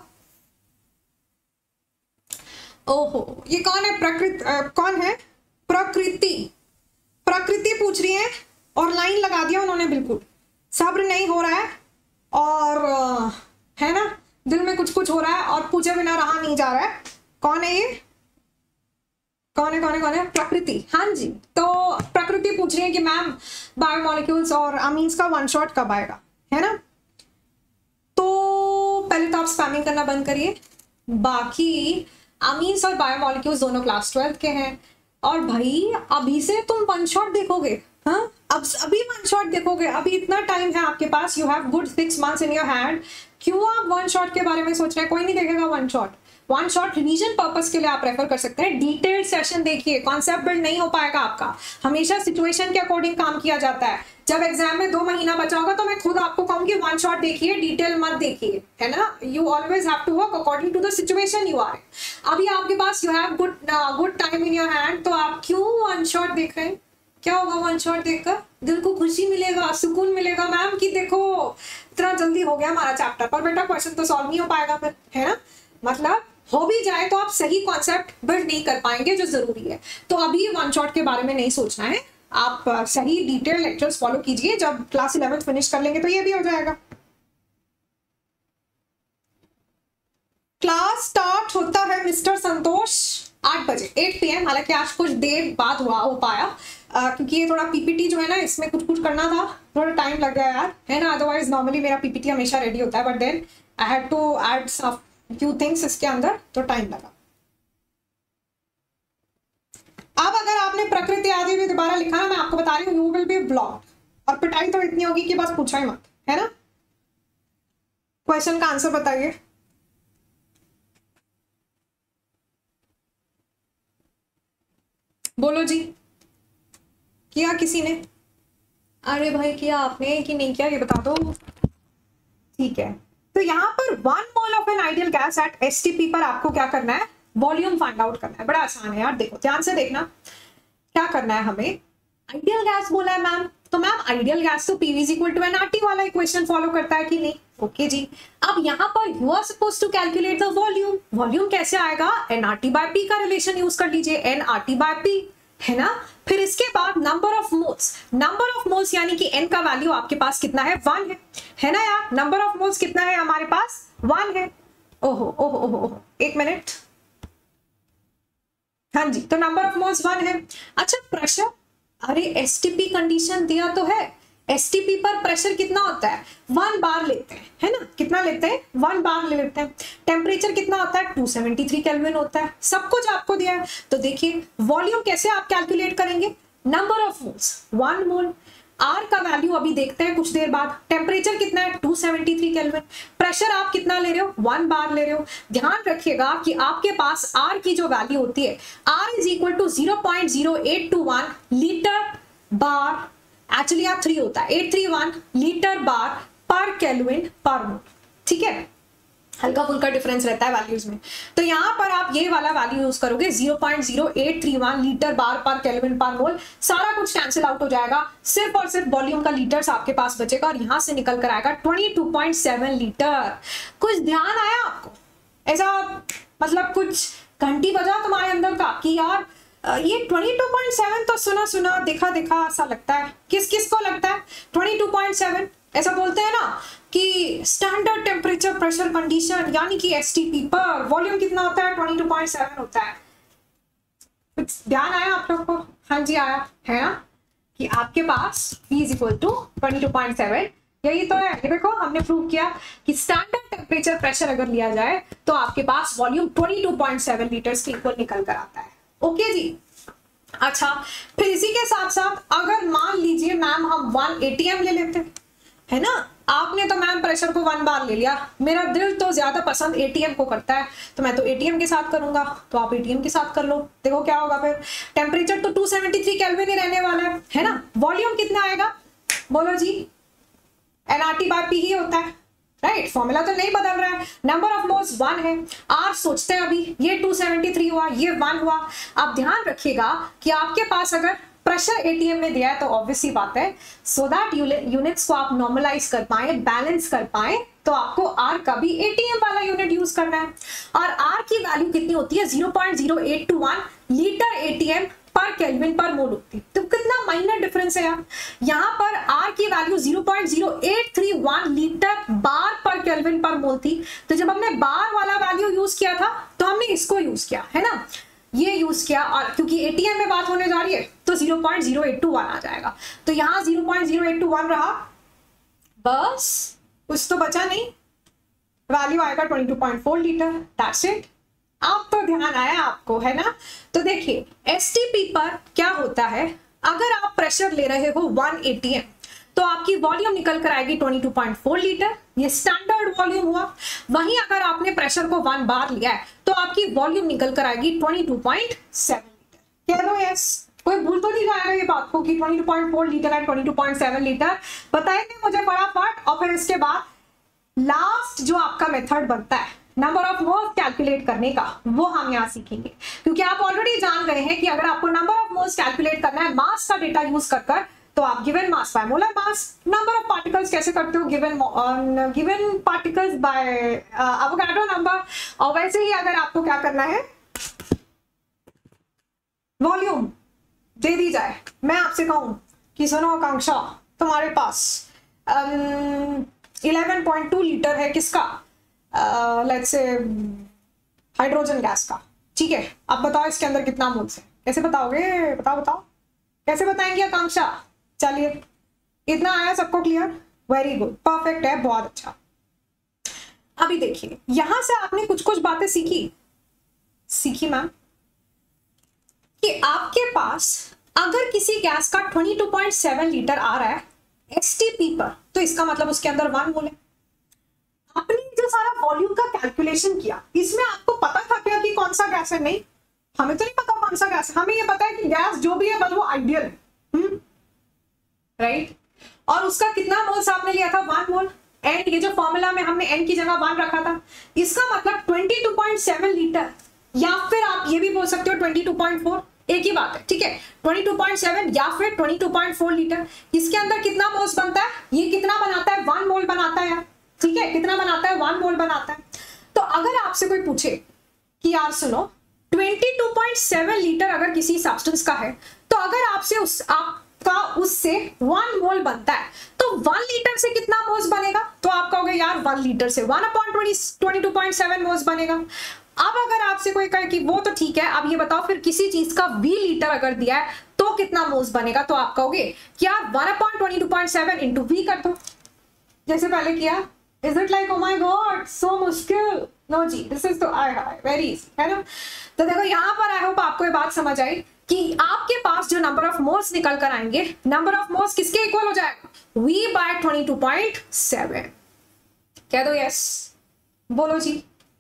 ओहो, ये कौन है, प्रकृति कौन है, प्रकृति प्रकृति पूछ रही है और लाइन लगा दिया उन्होंने, बिल्कुल सब्र नहीं हो रहा है और है ना, दिल में कुछ कुछ हो रहा है और पूछे बिना रहा नहीं जा रहा है। कौन है ये, कौन है कौन है कौन है, प्रकृति। हाँ जी, तो प्रकृति पूछ रही है कि मैम बायोमोलिक्यूल्स और अमीन्स का वन शॉट कब आएगा, है ना। तो पहले तो आप स्पैमिंग करना बंद करिए। बाकी अमीन्स और बायोमोलिक्यूल्स दोनों क्लास ट्वेल्थ के हैं, और भाई अभी से तुम वन शॉट देखोगे, हाँ अब अभी वन शॉट देखोगे, अभी इतना टाइम है आपके पास, you have good six months in your hand. क्यों आप वन शॉट के बारे में सोच रहे हैं, कोई नहीं देखेगा one shot. One shot revision purpose के लिए आप रेफर कर सकते हैं, डिटेल्ड सेशन देखिए, कॉन्सेप्ट बिल्ड नहीं हो पाएगा आपका। हमेशा सिचुएशन के अकॉर्डिंग काम किया जाता है। जब एग्जाम में दो महीना बचा होगा तो मैं खुद आपको कहूंगी वन शॉट देखिए, डिटेल मत देखिए, है ना। You always have to work according to the situation you are. अभी आपके पास you have good good time in your hand, तो आप क्यों वन शॉट देख रहे हैं। क्या होगा वन शॉट देखकर, दिल को खुशी मिलेगा, सुकून मिलेगा मैम कि देखो इतना जल्दी हो गया हमारा चैप्टर, पर बेटा क्वेश्चन तो सॉल्व नहीं हो पाएगा फिर, है ना। मतलब हो भी जाए तो आप सही कॉन्सेप्ट बिल्ड नहीं कर पाएंगे जो जरूरी है। तो अभी वन शॉट के बारे में नहीं सोचना है, आप सही डिटेल लेक्चर्स फॉलो कीजिए। जब क्लास इलेवेंथ फिनिश कर लेंगे तो ये भी हो जाएगा। क्लास स्टार्ट होता है मिस्टर संतोष आठ बजे एट पी एम। हालांकि आज कुछ देर बाद हुआ हो पाया आ, क्योंकि ये थोड़ा पीपीटी जो है ना, इसमें कुछ कुछ करना था, थोड़ा टाइम लग गया यार, है ना। अदरवाइज नॉर्मली मेरा पीपीटी हमेशा रेडी होता है, but then I had to add some few things इसके अंदर, तो टाइम लगा। अब अगर आपने प्रकृति आदि भी दोबारा लिखा ना, मैं आपको बता रही हूँ, यू विल बी ब्लॉक्ड, और पिटाई तो इतनी होगी कि बस पूछा ही मत, है ना। क्वेश्चन का आंसर बताइए। बोलो जी, किया किसी ने? अरे भाई किया आपने कि नहीं किया ये बता दो। ठीक है, तो यहाँ पर one mole of an ideal gas at STP पर आपको क्या करना है, वॉल्यूम फाइंड आउट करना है। बड़ा आसान है यार, देखो ध्यान से देखना क्या करना है हमें। आइडियल गैस बोला है मैम, तो मैम आइडियल गैस तो PV is equal to NRT वाला इक्वेशन फॉलो करता है कि नहीं? ओके जी, अब यहाँ पर you are suppose to calculate the volume. Volume कैसे आएगा, एनआरटी बाय पी का रिलेशन यूज कर लीजिए, एनआरटी बाय पी, है ना। फिर इसके बाद number of moles, number of moles यानी कि एन का वैल्यू आपके पास कितना है, वन है, है ना यार। नंबर ऑफ मोल्स कितना है हमारे पास, वन है। ओहो ओहो ओहो ओहो एक मिनट, हाँ जी, तो नंबर ऑफ मोल्स वन है। अच्छा प्रेशर, अरे एसटीपी कंडीशन दिया तो है, एसटीपी पर प्रेशर कितना होता है, वन बार लेते हैं, है ना। कितना लेते हैं, वन बार ले लेते हैं। टेम्परेचर कितना होता है, टू सेवेंटी थ्री केल्विन होता है। सब कुछ आपको दिया है, तो देखिए वॉल्यूम कैसे आप कैलकुलेट करेंगे, number of moles one mole, R का वैल्यू अभी देखते हैं कुछ देर बाद। टेम्परेचर कितना है, two seventy three Kelvin. Pressure आप कितना ले रहे हो, वन बार ले रहे हो। ध्यान रखिएगा कि आपके पास आर की जो वैल्यू होती है, R is equal to zero point zero eight two one litre bar, actually आप थ्री होता है, eight three one litre bar पर केल्विन पर मोल, ठीक है। हल्का फुल्का डिफरेंस रहता है वैल्यूज में, तो यहाँ पर आप ये वाला वैल्यू यूज करोगे zero point zero eight three one litre bar पर केल्विन पर मोल। सारा कुछ कैंसिल आउट हो जाएगा, सिर्फ और सिर्फ वॉल्यूम का लीटर्स आपके पास बचेगा और यहाँ से निकल कर आएगा twenty two point seven litre. कुछ ध्यान आया आपको, ऐसा मतलब कुछ घंटी बजा तुम्हारे अंदर का कि यार ये ट्वेंटी टू पॉइंट सेवन तो सुना सुना देखा देखा ऐसा लगता है। किस किस को लगता है ट्वेंटी टू पॉइंट सेवन? ऐसा बोलते हैं ना कि स्टैंडर्ड टेम्परेचर प्रेशर कंडीशन यानी कि एसटीपी पर वॉल्यूम कितना होता है, ट्वेंटी टू पॉइंट सेवन होता है। कुछ ध्यान आया आप लोग को? हाँ जी आया है ना, कि आपके पास V is equal to twenty two point seven. यही तो है, ये देखो हमने प्रूव किया कि स्टैंडर्ड टेम्परेचर प्रेशर अगर लिया जाए तो आपके पास volume twenty two point seven litres के इक्वल निकल कर आता है। ओके जी, अच्छा फिर इसी के साथ साथ अगर मान लीजिए मैम हम वन एटीएम ले लेते हैं, है ना। आपने तो मैम प्रेशर को वन बार ले लिया, मेरा दिल तो ज्यादा पसंद एटीएम को करता है, तो मैं तो एटीएम के साथ करूंगा, तो आप एटीएम के साथ कर लो। देखो क्या होगा फिर, टेम्परेचर तो टू सेवेंटी थ्री केल्विन ही रहने वाला है, है ना। वॉल्यूम कितना आएगा, बोलो जी, एनआरटी बाय पी ही होता है, राइट। फॉर्मूला तो नहीं बदल रहा है, नंबर ऑफ मोल्स वन है। आर सोचते हैं अभी, ये टू सेवेंटी थ्री हुआ, ये वन हुआ। आप ध्यान रखिएगा कि आपके पास अगर प्रेशर एटीएम में दिया है तो ऑब्वियसली बात है, सो दैट यूनिट्स को आप नॉर्मलाइज कर पाए, बैलेंस कर पाए, तो आपको आर का भी एटीएम वाला यूनिट यूज करना है। और आर की वैल्यू कितनी होती है, zero point zero eight two one litre ATM पर केल्विन पर मोल होती है। तो कितना माइनर डिफरेंस है यार, यहाँ पर आर की value zero point zero eight three one litre bar पर केल्विन पर मोल थी। तो जब हमने बार वाला वैल्यू यूज किया था तो हमने इसको यूज किया, है ना, ये यूज किया। और क्योंकि एटीएम में बात होने जा रही है तो zero point zero eight two one आ जाएगा, तो यहाँ zero point zero eight two one रहा, बस कुछ तो बचा नहीं, वैल्यू आएगा twenty two point four litre, that's it. आप तो ध्यान आया आपको, है ना। तो देखिए एसटीपी पर क्या होता है, अगर आप प्रेशर ले रहे हो वन एटीएम तो आपकी वॉल्यूम निकल कर आएगी twenty two point four litre, ये स्टैंडर्ड वॉल्यूम हुआ। वहीं अगर आपने प्रेशर को वन बार लिया है तो आपकी वॉल्यूम निकल कर आएगी twenty two point seven litre. कह दो यस, कोई भूल तो नहीं जाएगा ये बात को कि twenty two point four litre and twenty two point seven litre. बताएंगे मुझे फटाफट, और फिर इसके बाद लास्ट जो आपका मेथड बनता है नंबर ऑफ मोल्स कैलकुलेट करने का, वो हम यहाँ सीखेंगे। क्योंकि आप ऑलरेडी जान गए हैं कि अगर आपको नंबर ऑफ मोल्स कैलकुलेट करना है मास का डेटा यूज कर कर, तो आप given mass by molar mass, number of particles कैसे करते हो, given given particles by Avogadro number. और वैसे ही अगर आपको क्या करना है, वॉल्यूम दे दी जाए, मैं आपसे कहूं कि सुनो आकांक्षा, तुम्हारे पास इलेवन पॉइंट टू लीटर है किसका, लेट्स से हाइड्रोजन गैस का, ठीक है। अब बताओ इसके अंदर कितना मोल्स है, कैसे बताओगे, बताओ बताओ कैसे बताएंगे आकांक्षा। चलिए इतना आया सबको क्लियर, वेरी गुड, परफेक्ट है, बहुत अच्छा। अभी देखिए यहां से आपने कुछ कुछ बातें सीखी सीखी मैम, कि आपके पास अगर किसी गैस का twenty two point seven litre आ रहा है एस टी पी पर, तो इसका मतलब उसके अंदर वन मोल है। आपने जो सारा वॉल्यूम का कैलकुलेशन किया, इसमें आपको पता था क्या कि कौन सा गैस है? नहीं, हमें तो नहीं पता कौन सा गैस है, हमें ये पता है कि गैस जो भी है बस वो आइडियल है, हम्म राइट। और उसका कितना मोल्स आपने लिया था? One mole. एंड ये जो फॉर्मूला में हमने एन की जगह वन रखा था, इसका मतलब twenty two point seven litre, या फिर आप ये भी बोल सकते हो ट्वेंटी टू पॉइंट फोर, एक ही बात है, ठीक है। ट्वेंटी टू पॉइंट सेवन या फिर twenty two point four litre, इसके अंदर कितना मोल्स बनता है? ये कितना बनाता है? वन मोल बनाता है यार, ठीक है। कितना बनाता है? वन मोल बनाता है। तो अगर आपसे कोई पूछे कि यार सुनो twenty two point seven litre अगर किसी सब्सटेंस का है, तो अगर आपसे उस आपका उससे वन मोल बनता है, तो वन लीटर से कितना मोल्स बनेगा? तो आप कहोगे यार वन लीटर से one upon twenty two point seven moles बनेगा। अब अगर आपसे कोई कहे कि वो तो ठीक है, अब ये बताओ फिर किसी चीज का वी लीटर अगर दिया है तो कितना मोल्स बनेगा? तो आप कहोगे कि यार one upon twenty two point seven into V कर दो, जैसे पहले किया। Is it like oh my god so मुश्किल? नो जी, दिस इज तो आई हाई वेरी इजी, है ना। तो देखो यहाँ पर आई होप आपको ये बात समझ आई कि आपके पास जो नंबर ऑफ मोल्स निकल कर आएंगे, नंबर ऑफ मोल्स किसके इक्वल हो जाएगा? V by twenty two point seven. कह दो यस, बोलो जी।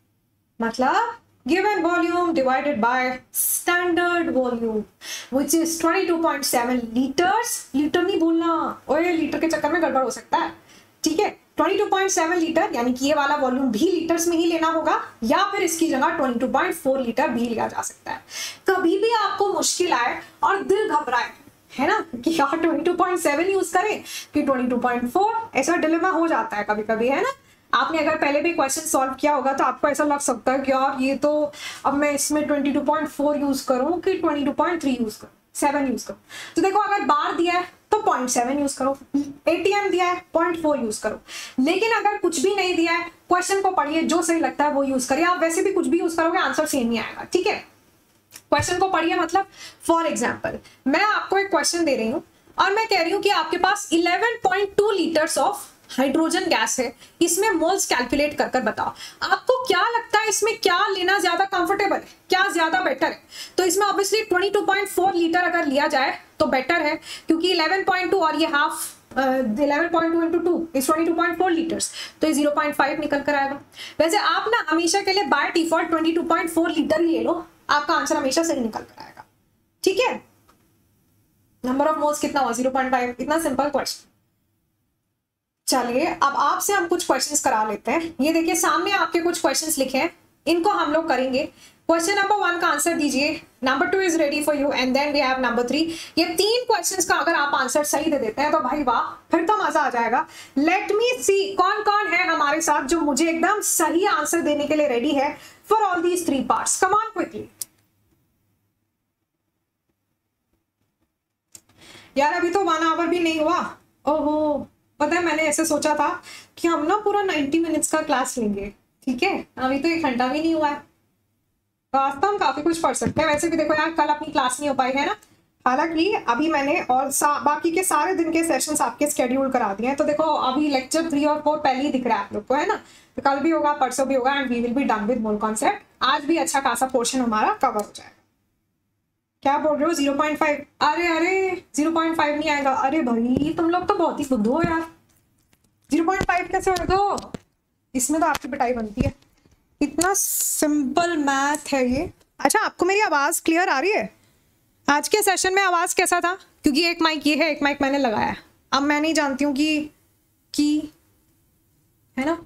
मतलब given volume divided by standard volume which is twenty two point seven liters, litre नहीं बोलना, ओए लीटर के चक्कर में गड़बड़ हो सकता है, ठीक है। Twenty two point seven litre, यानी कि ये वाला वॉल्यूम भी लीटर्स में ही लेना होगा, या फिर इसकी जगह twenty two point four litre भी लिया जा सकता है। कभी भी आपको मुश्किल आए और दिल घबराए, है ना, कि यार twenty two point seven use करें कि ट्वेंटी टू पॉइंट फोर, ऐसा डिलेमा हो जाता है कभी कभी, है ना। आपने अगर पहले भी क्वेश्चन सॉल्व किया होगा तो आपको ऐसा लग सकता है कि यार ये तो अब मैं इसमें twenty two point four use करूं कि twenty two point three use करूं, सेवन यूज करूं। तो देखो अगर बार दिया है तो पॉइंट सेवन यूज करो, एटीएम दिया है पॉइंट फोर यूज करो। लेकिन अगर कुछ भी नहीं दिया है, क्वेश्चन को पढ़िए, जो सही लगता है वो यूज करिए। आप वैसे भी कुछ भी यूज करोगे आंसर सेम ही आएगा, ठीक है। क्वेश्चन को पढ़िए, मतलब फॉर एग्जाम्पल मैं आपको एक क्वेश्चन दे रही हूँ और मैं कह रही हूँ कि आपके पास eleven point two litres of hydrogen gas है, इसमें मोल्स कैलकुलेट कर कर बताओ। आपको क्या लगता है इसमें क्या लेना ज्यादा कंफर्टेबल है, क्या ज्यादा बेटर है? तो इसमें obviously twenty two point four litre अगर लिया जाए तो बेटर है, क्योंकि इलेवन पॉइंट टू और ये half eleven point two into two is twenty two point four litres, तो ये जीरो पॉइंट फाइव निकल कर आएगा। वैसे आप ना हमेशा के लिए by default twenty two point four litre ही ले लो, आपका आंसर हमेशा सही निकल कर आएगा, ठीक है। नंबर ऑफ मोल्स कितना हुआ? Zero point five. इतना सिंपल क्वेश्चन। चलिए अब आपसे हम कुछ क्वेश्चंस करा लेते हैं। ये देखिए सामने आपके कुछ क्वेश्चंस लिखे हैं, इनको हम लोग करेंगे। क्वेश्चन नंबर वन का आंसर दीजिए, number two is ready for you, and then we have number three. ये तीन क्वेश्चंस का अगर आप आंसर सही दे देते हैं तो भाई वाह, फिर तो मजा आ जाएगा। लेट मी सी कौन कौन है हमारे साथ जो मुझे एकदम सही आंसर देने के लिए रेडी है for all these three parts. Come on quickly यार, अभी तो वन आवर भी नहीं हुआ। ओहो, पता है मैंने ऐसे सोचा था कि हम ना पूरा नाइन्टी मिनट्स का क्लास लेंगे, ठीक है। अभी तो एक घंटा भी नहीं हुआ है, तो हम काफी कुछ पढ़ सकते हैं। वैसे भी देखो यार कल अपनी क्लास नहीं हो पाई है ना, हालांकि अभी मैंने और बाकी के सारे दिन के सेशंस आपके स्केड्यूल करा दिए हैं। तो देखो अभी लेक्चर थ्री और फोर पहले ही दिख रहा है आप लोग को, है ना। तो कल भी होगा, परसों भी होगा, and we will be done with mole concept. आज भी अच्छा खासा पोर्शन हमारा कवर हो जाएगा। क्या बोल रहे हो? Zero point five? अरे अरे जीरो पॉइंट फाइव नहीं आएगा। अरे भाई तुम लोग तो बहुत ही बुद्धू हो यार, जीरो पॉइंट फाइव कैसे हो दो? इसमें तो आपकी पिटाई बनती है, इतना सिंपल मैथ है ये। अच्छा आपको मेरी आवाज क्लियर आ रही है? आज के सेशन में आवाज कैसा था? क्योंकि एक माइक ये है, एक माइक मैंने लगाया है। अब मैं नहीं जानती हूँ कि कि है ना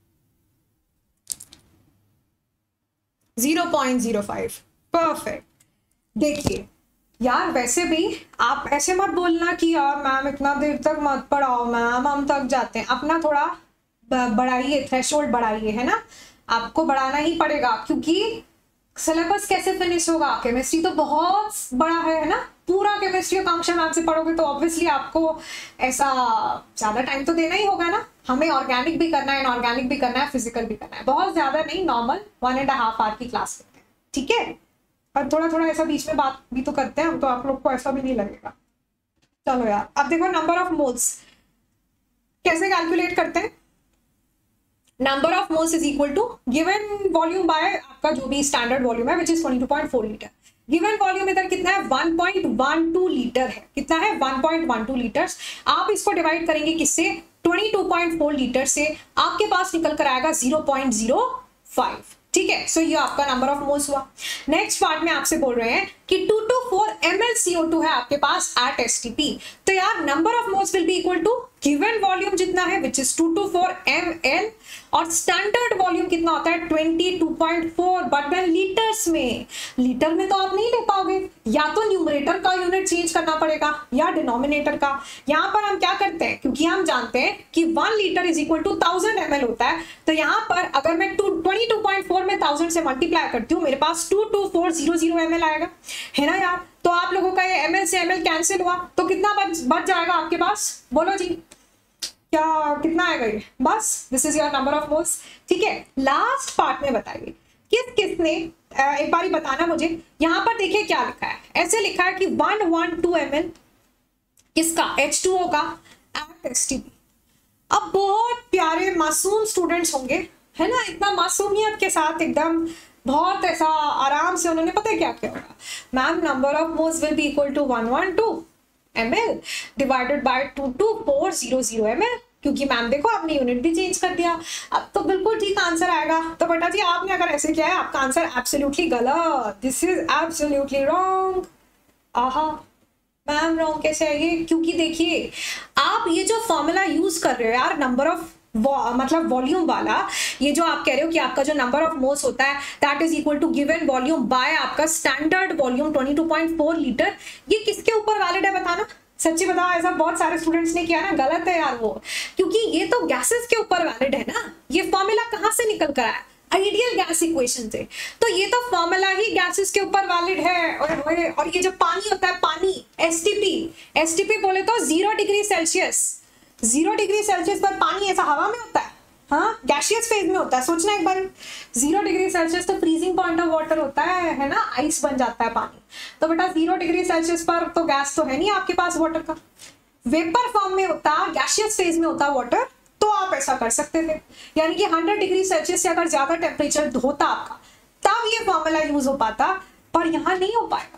zero point zero five, perfect. देखिए यार वैसे भी आप ऐसे मत बोलना कि यार मैम इतना देर तक मत पढ़ाओ मैम, हम थक जाते हैं। अपना थोड़ा बढ़ाइए, थ्रेशोल्ड बढ़ाइए, है ना। आपको बढ़ाना ही पड़ेगा, क्योंकि सिलेबस कैसे फिनिश होगा? केमिस्ट्री तो बहुत बड़ा है, है ना। पूरा केमिस्ट्री आकांक्षा मैम से पढ़ोगे तो ऑब्वियसली आपको ऐसा ज्यादा टाइम तो देना ही होगा ना। हमें ऑर्गेनिक भी करना है, इनऑर्गेनिक भी करना है, फिजिकल भी करना है। बहुत ज्यादा नहीं, normal one and half hour की क्लास लेते हैं, ठीक है। और थोड़ा थोड़ा ऐसा बीच में बात भी तो करते हैं हम, तो आप लोग को ऐसा भी नहीं लगेगा। चलो यार अब देखो नंबर ऑफ मोल्स कैसे कैलकुलेट करते हैं। Number of moles is equal to given volume by आपका जो भी स्टैंडर्ड वॉल्यूम है, which is twenty two point four litre. Given volume इधर कितना है, one point one two litre है। कितना है, one point one two litres. आप इसको डिवाइड करेंगे किससे, twenty two point four litre से, आपके पास निकल कर आएगा ज़ीरो पॉइंट ज़ीरो फाइव। ठीक है, सो ये आपका नंबर ऑफ मोल्स हुआ। नेक्स्ट पार्ट में आपसे बोल रहे हैं कि two two four M L C O two है आपके पास एट एस टी पी। तो यार number of moles will be equal to given volume जितना है which is two two four M L, और स्टैंडर्ड वॉल्यूम कितना होता है twenty two point four, but then litres में, लीटर में तो आप नहीं ले पाओगे, या तो न्यूमरेटर का यूनिट चेंज करना पड़ेगा या डिनोमिनेटर का। यहाँ पर हम क्या करते हैं, क्योंकि हम जानते हैं कि one litre is equal to thousand M L होता है, तो यहाँ पर अगर मैं two twenty two point four में थाउजेंड से मल्टीप्लाई करती हूँ, मेरे पास two two four zero zero M L आएगा, है ना यार। तो आप लोगों का ये एम एल से एम एल कैंसिल हुआ, तो कितना बच बच जाएगा आपके पास, बोलो जी, क्या कितना आएगा ये, बस this is your number of moles. ठीक है, लास्ट पार्ट में बताइए किस किसने, एक बार बताना मुझे। यहां पर देखिए क्या लिखा है, ऐसे लिखा है कि one one two M L किसका, एच टू ओ का एट एस टी पी। अब बहुत प्यारे मासूम स्टूडेंट्स होंगे, है ना, इतना मासूमियत के साथ एकदम बहुत ऐसा आराम से उन्होंने पता है क्या क्या होगा, ma'am number of moles will be equal to one one two M L divided by two two four zero zero M L, क्योंकि मैम देखो आपने यूनिट भी चेंज कर दिया, अब तो बिल्कुल ठीक आंसर आएगा। तो बेटा जी आपने अगर ऐसे किया है आपका आंसर एब्सोल्युटली गलत, दिस इज एब्सोल्युटली रॉन्ग। आहा मैम रॉन्ग कैसे है ये, क्योंकि देखिए आप ये जो फॉर्मूला यूज कर रहे हो यार, नंबर ऑफ मतलब वॉल्यूम वाला, ये जो आप कह रहे हो कि आपका जो नंबर ऑफ मोल्स होता है that is equal to given volume by आपका standard volume twenty two point four litre, ये किसके ऊपर वैलिड है बताना, सच्ची बताओ। ऐसा बहुत सारे स्टूडेंट्स ने किया ना, गलत है यार वो, क्योंकि ये तो गैसेस के ऊपर वैलिड है ना। ये फॉर्मूला कहाँ से निकल कर आया, आइडियल गैस इक्वेशन से, तो ये तो फॉर्मूला ही गैसेस के ऊपर वैलिड है। और, और ये जो पानी होता है, पानी एसटीपी, एसटीपी बोले तो zero degree Celsius, zero degree Celsius पर पानी ऐसा हवा में होता है, हाँ गैसियस फेज में होता है, सोचना एक बार, जीरो डिग्री सेल्सियस तो फ्रीजिंग पॉइंट ऑफ वाटर होता है है ना, आइस बन जाता है पानी। तो बेटा जीरो डिग्री सेल्सियस पर तो गैस तो है नहीं आपके पास वाटर का, वेपर फॉर्म में होता, गैसियस फेज में होता वाटर, तो आप ऐसा कर सकते थे। यानी कि हंड्रेड डिग्री सेल्सियस से अगर ज्यादा टेम्परेचर होता आपका तब ये फॉर्मूला यूज हो पाता, पर यहां नहीं हो पाएगा,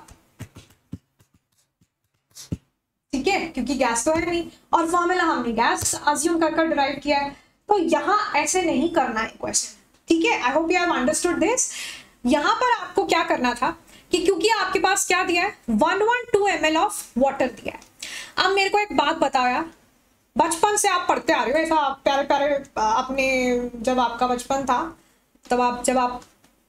ठीक है, क्योंकि गैस तो है नहीं और फॉर्मूला हमने गैस अज्यूम कर कर डिराइव किया है, तो यहां ऐसे नहीं करना है क्वेश्चन। ठीक है, I hope you have understood this. यहां पर आपको क्या करना था कि क्योंकि आपके पास क्या दिया है, one one two M L of water दिया है। अब मेरे को एक बात बताओ यार, बचपन से आप पढ़ते आ रहे हो ऐसा प्यारे प्यारे अपने, जब आपका बचपन था तब आप जब आप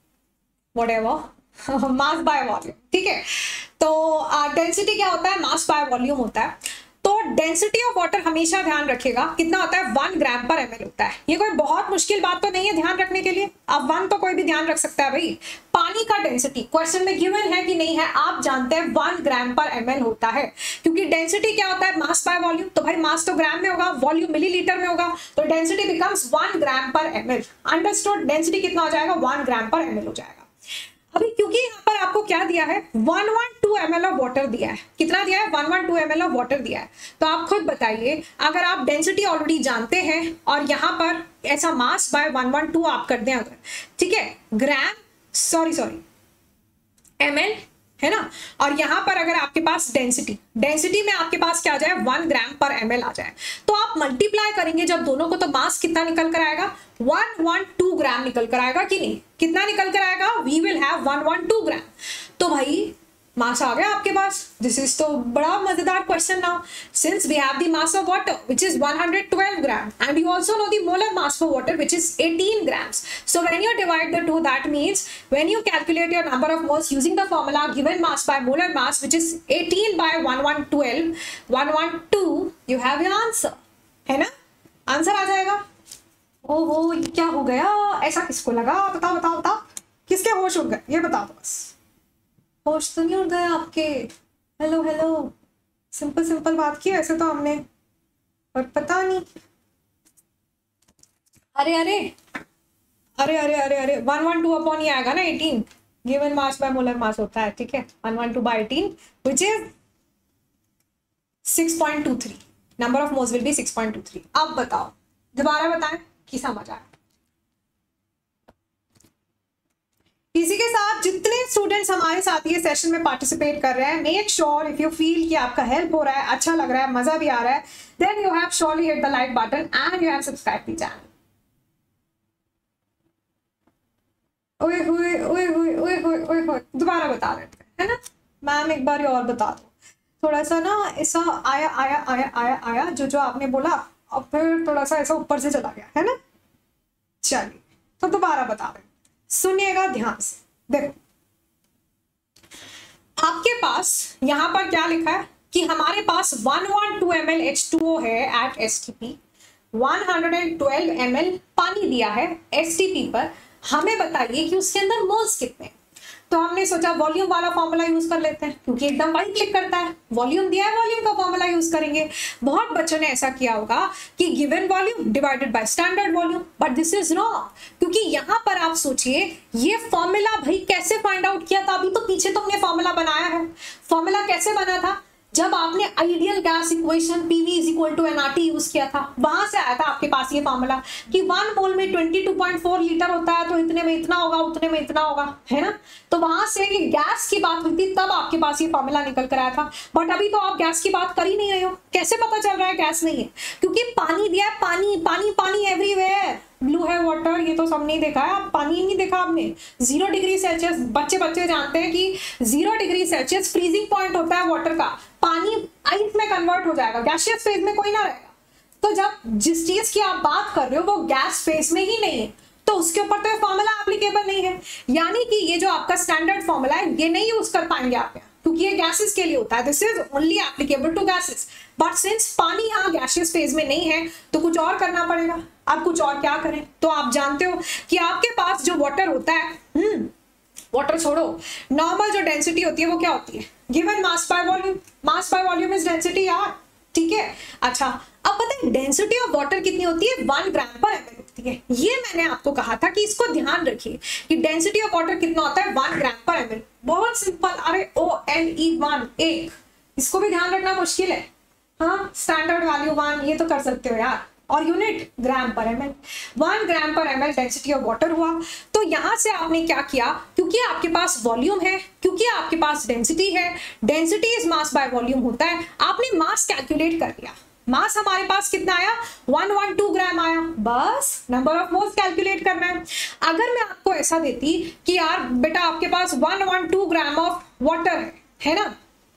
व्हाटएवर मास बाय वॉल्यूम, ठीक है, तो डेंसिटी uh, क्या होता है, मास बाय वॉल्यूम होता है। तो डेंसिटी ऑफ वाटर हमेशा ध्यान रखिएगा कितना होता है, वन ग्राम पर एमएल होता है। ये कोई बहुत मुश्किल बात तो नहीं है ध्यान रखने के लिए, अब वन तो कोई भी ध्यान रख सकता है भाई। पानी का डेंसिटी क्वेश्चन में गिवन है कि नहीं है, आप जानते हैं वन ग्राम पर एमएल होता है, क्योंकि डेंसिटी क्या होता है, मास बाय वॉल्यूम, तो भाई मास तो ग्राम में होगा, वॉल्यूम मिलीलीटर में होगा, तो डेंसिटी बिकम्स वन ग्राम पर एमएल। अंडरस्टूड, डेंसिटी कितना हो जाएगा, वन ग्राम पर एमएल हो जाएगा। अभी क्योंकि यहाँ पर आपको क्या दिया है, one one two M L of water दिया है, कितना दिया है, one one two M L of water दिया है। तो आप खुद बताइए, अगर आप डेंसिटी ऑलरेडी जानते हैं और यहाँ पर ऐसा mass by one one two आप कर दें अगर, ठीक है, gram sorry sorry M L है ना, और यहाँ पर अगर आपके पास डेंसिटी डेंसिटी में आपके पास क्या आ जाए, वन ग्राम पर एम एल आ जाए, तो आप मल्टीप्लाई करेंगे जब दोनों को, तो मास कितना निकल कर आएगा, वन वन टू ग्राम निकल कर आएगा कि नहीं, कितना निकल कर आएगा, we will have one one two gram. तो भाई मास आ गया आपके पास। दिस इज तो बड़ा मजेदार question now, since we have the mass of water which is one hundred twelve gram and you also know the molar mass for water which is eighteen grams. So when you divide the two, that means when you calculate your number of moles using the formula given mass by molar mass which is eighteen by one one twelve one one two, you have your answer, है ना, आंसर आ जाएगा। ओहो ये क्या हो गया, ऐसा किसको लगा, बताओ बताओ बताओ, किसके होश उड़ गए ये बताओ, बस होश तो नहीं उड़ गए आपके। हेलो हेलो, सिंपल सिंपल बात की ऐसे तो हमने, और पता नहीं, अरे अरे अरे अरे अरे अरे वन वन टू अपॉन ये आएगा ना eighteen, given mass by molar mass होता है, ठीक है, one one two by eighteen which is six point two three, number of moles will be six point two three. अब बताओ, दोबारा बताएं कि समझ आया। इसी के साथ जितने स्टूडेंट्स हमारे साथ ये सेशन में पार्टिसिपेट कर रहे हैं, make sure if you feel कि आपका हेल्प हो रहा है, अच्छा लग रहा है, मजा भी आ रहा है, then you have surely hit the like button and you have subscribe the channel. ओए होए ओए होए ओए होए ओए होए, दोबारा बता देते हैं, है ना मैम, एक बार और बता दो। थोड़ा सा ना ऐसा आया आया आया आया आया जो जो आपने बोला, और फिर थोड़ा सा ऐसा ऊपर से चला गया, है ना। चलिए तो दोबारा बता रहे, सुनिएगा ध्यान से। देखो आपके पास यहां पर क्या लिखा है कि हमारे पास one one two M L H two O है at S T P, one hundred twelve M L पानी दिया है एस टी पी पर, हमें बताइए कि उसके अंदर मोल्स कितने। तो हमने सोचा वॉल्यूम वाला फॉर्मूला यूज कर लेते हैं क्योंकि एकदम वाइट क्लिक करता है, वॉल्यूम दिया है, वॉल्यूम का फॉर्मूला यूज करेंगे। बहुत बच्चों ने ऐसा किया होगा कि given volume divided by standard volume, but this is wrong, क्योंकि यहां पर आप सोचिए ये फॉर्मूला भाई कैसे फाइंड आउट किया था। अभी तो पीछे तुमने फॉर्मूला बनाया है, फॉर्मूला कैसे बना था, जब आपने ideal gas equation PV is equal to NRT use किया था, वहां से आया था आपके पास ये फॉर्मूला कि वन मोल में बाईस पॉइंट चार लीटर होता है, तो इतने में इतना होगा, उतने में इतना होगा, है ना। तो वहां से ये गैस की बात हुई थी, तब आपके पास ये फॉर्मूला निकल कर आया था। बट अभी तो आप गैस की बात कर ही नहीं रहे हो, कैसे पता चल रहा है गैस नहीं है, क्योंकि पानी दिया है, पानी पानी पानी एवरीवेयर, ब्लू है वाटर, ये तो सबने ही देखा है, आप पानी नहीं देखा आपने। जीरो डिग्री सेल्सियस, बच्चे बच्चे जानते हैं कि zero degree Celsius freezing point होता है वाटर का, पानी आइस में कन्वर्ट हो जाएगा, गैसियस फेज में कोई ना रहेगा। तो जब जिस चीज की आप बात कर रहे हो वो गैस फेज में ही नहीं है, तो उसके ऊपर तो ये फॉर्मूला एप्लीकेबल नहीं है, यानी कि ये जो आपका स्टैंडर्ड फॉर्मूला है ये नहीं यूज कर पाएंगे आप, क्योंकि ये गैसेस के लिए होता है, this is only applicable to gases. But since पानी यहाँ गैसियस फेज में नहीं है तो कुछ और करना पड़ेगा। आप कुछ और क्या करें, तो आप जानते हो कि आपके पास जो वाटर होता है, हम्म वाटर छोड़ो, नॉर्मल जो डेंसिटी होती है वो क्या होती है, given mass by volume, mass by volume is density यार, ठीक है। अच्छा अब पता है डेंसिटी ऑफ वाटर कितनी होती है, वन ग्राम पर एमएल होती है। ये मैंने आपको कहा था कि इसको ध्यान रखिए कि डेंसिटी ऑफ वाटर कितना होता है, वन ग्राम पर एमएल। बहुत सिंपल, अरे ओ एन ई वन, एक, इसको भी ध्यान रखना मुश्किल है, हाँ स्टैंडर्ड वैल्यू वन, ये तो कर सकते हो यार, और यूनिट ग्राम पर एमएल, वन ग्राम पर एमएल डेंसिटी ऑफ वाटर हुआ। तो यहां से आपने क्या किया, क्योंकि आपके पास वॉल्यूम है, क्योंकि आपके पास डेंसिटी है, density is mass by volume होता है, आपने मास कैलकुलेट कर लिया। मास हमारे पास कितना आया, वन वन टू ग्राम आया, बस नंबर ऑफ मोल्स कैलकुलेट करना है। अगर मैं आपको ऐसा देती कि यार बेटा आपके पास one one two gram of water है, है ना,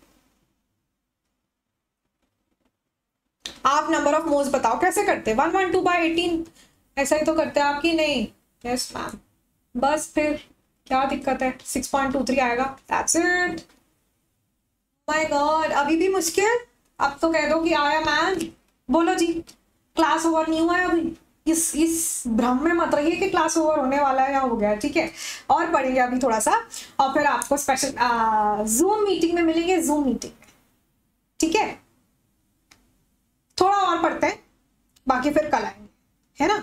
आप नंबर ऑफ मोल्स बताओ कैसे करते, one one two by eighteen, ऐसा ही तो करते हैं आपकी, नहीं, यस मैम, बस फिर क्या दिक्कत है, सिक्स पॉइंट टू थ्री आएगा, दैट्स इट। माय गॉड, अभी भी मुश्किल, अब तो कह दो कि आया मैम, बोलो जी, क्लास ओवर नहीं हुआ है अभी, इस इस भ्रम में मत रहिए कि क्लास ओवर होने वाला है या हो गया, ठीक है, और पढ़ेंगे अभी थोड़ा सा, और फिर आपको स्पेशल जूम मीटिंग में मिलेंगे, जूम मीटिंग में, ठीक है, थोड़ा और पढ़ते हैं, बाकी फिर कल आएंगे, है ना।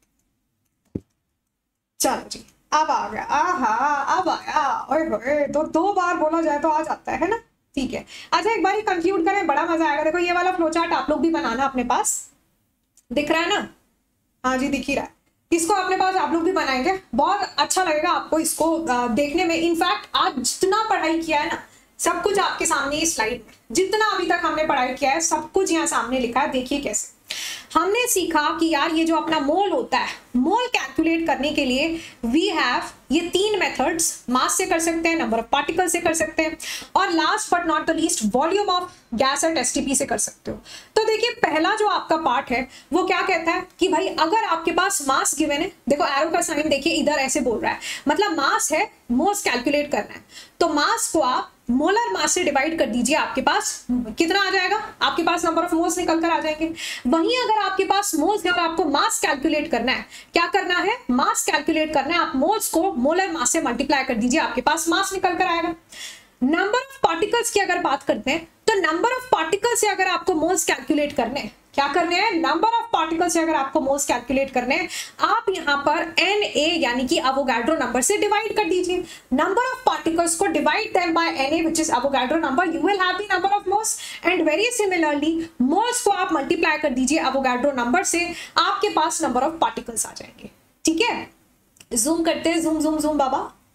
चलो जी, अब आ गया, आहा अब आया, ओए होए, तो दो बार बोला जाए तो आ जाता है, है ना, ठीक है। अच्छा एक बार कंक्लूड करें, बड़ा मजा आएगा। देखो ये वाला फ्लो चार्ट आप लोग भी बनाना अपने पास, दिख रहा है ना, हाँ जी दिख ही रहा है, इसको अपने पास आप लोग भी बनाएंगे, बहुत अच्छा लगेगा आपको इसको देखने में। इनफैक्ट आज जितना पढ़ाई किया है ना, सब कुछ आपके सामने इस स्लाइड में, जितना अभी तक हमने पढ़ाई किया है सब कुछ यहाँ सामने लिखा है। देखिए कैसे हमने सीखा कि यार ये जो अपना मोल होता है, मोल कैलकुलेट करने के लिए वी हैव ये तीन मेथड्स, मास से कर सकते हैं, नंबर ऑफ पार्टिकल से कर सकते हैं, और last but not the least volume of gas at STP से कर सकते हो। तो देखिए पहला जो आपका पार्ट है वो क्या कहता है कि भाई अगर आपके पास मास गिवन है, देखो एरो का साइन देखिए इधर ऐसे बोल रहा है, मतलब मास है, मोल्स कैलकुलेट करना है, तो मास को आप मोलर मास से डिवाइड कर दीजिए, आपके पास कितना आ जाएगा, आपके पास नंबर ऑफ मोल्स निकल कर आ जाएंगे। वहीं अगर आपके पास मोल्स है और आपको मास कैलकुलेट करना है, क्या करना है, मास कैलकुलेट करना है, आप मोल्स को मोलर मास से मल्टीप्लाई कर दीजिए, आपके पास मास निकल कर आएगा। नंबर ऑफ पार्टिकल्स की अगर बात करते हैं तो नंबर ऑफ पार्टिकल्स से अगर आपको मोल्स कैलकुलेट करने हैं, क्या करने हैं, नंबर ऑफ पार्टिकल्स से अगर आपको मोल्स कैलकुलेट करने हैं, आप यहां पर एन ए यानी कि अवोगाड्रो नंबर से डिवाइड कर दीजिए। नंबर ऑफ पार्टिकल्स को divide them by N A which is Avogadro number, you will have the number of moles, and very similarly moles को आप मल्टीप्लाई कर दीजिए अवोगाड्रो नंबर से, आपके पास नंबर ऑफ पार्टिकल्स आ जाएंगे। ठीक है, जूम करते हैं, जूम जूम जूम बाबा,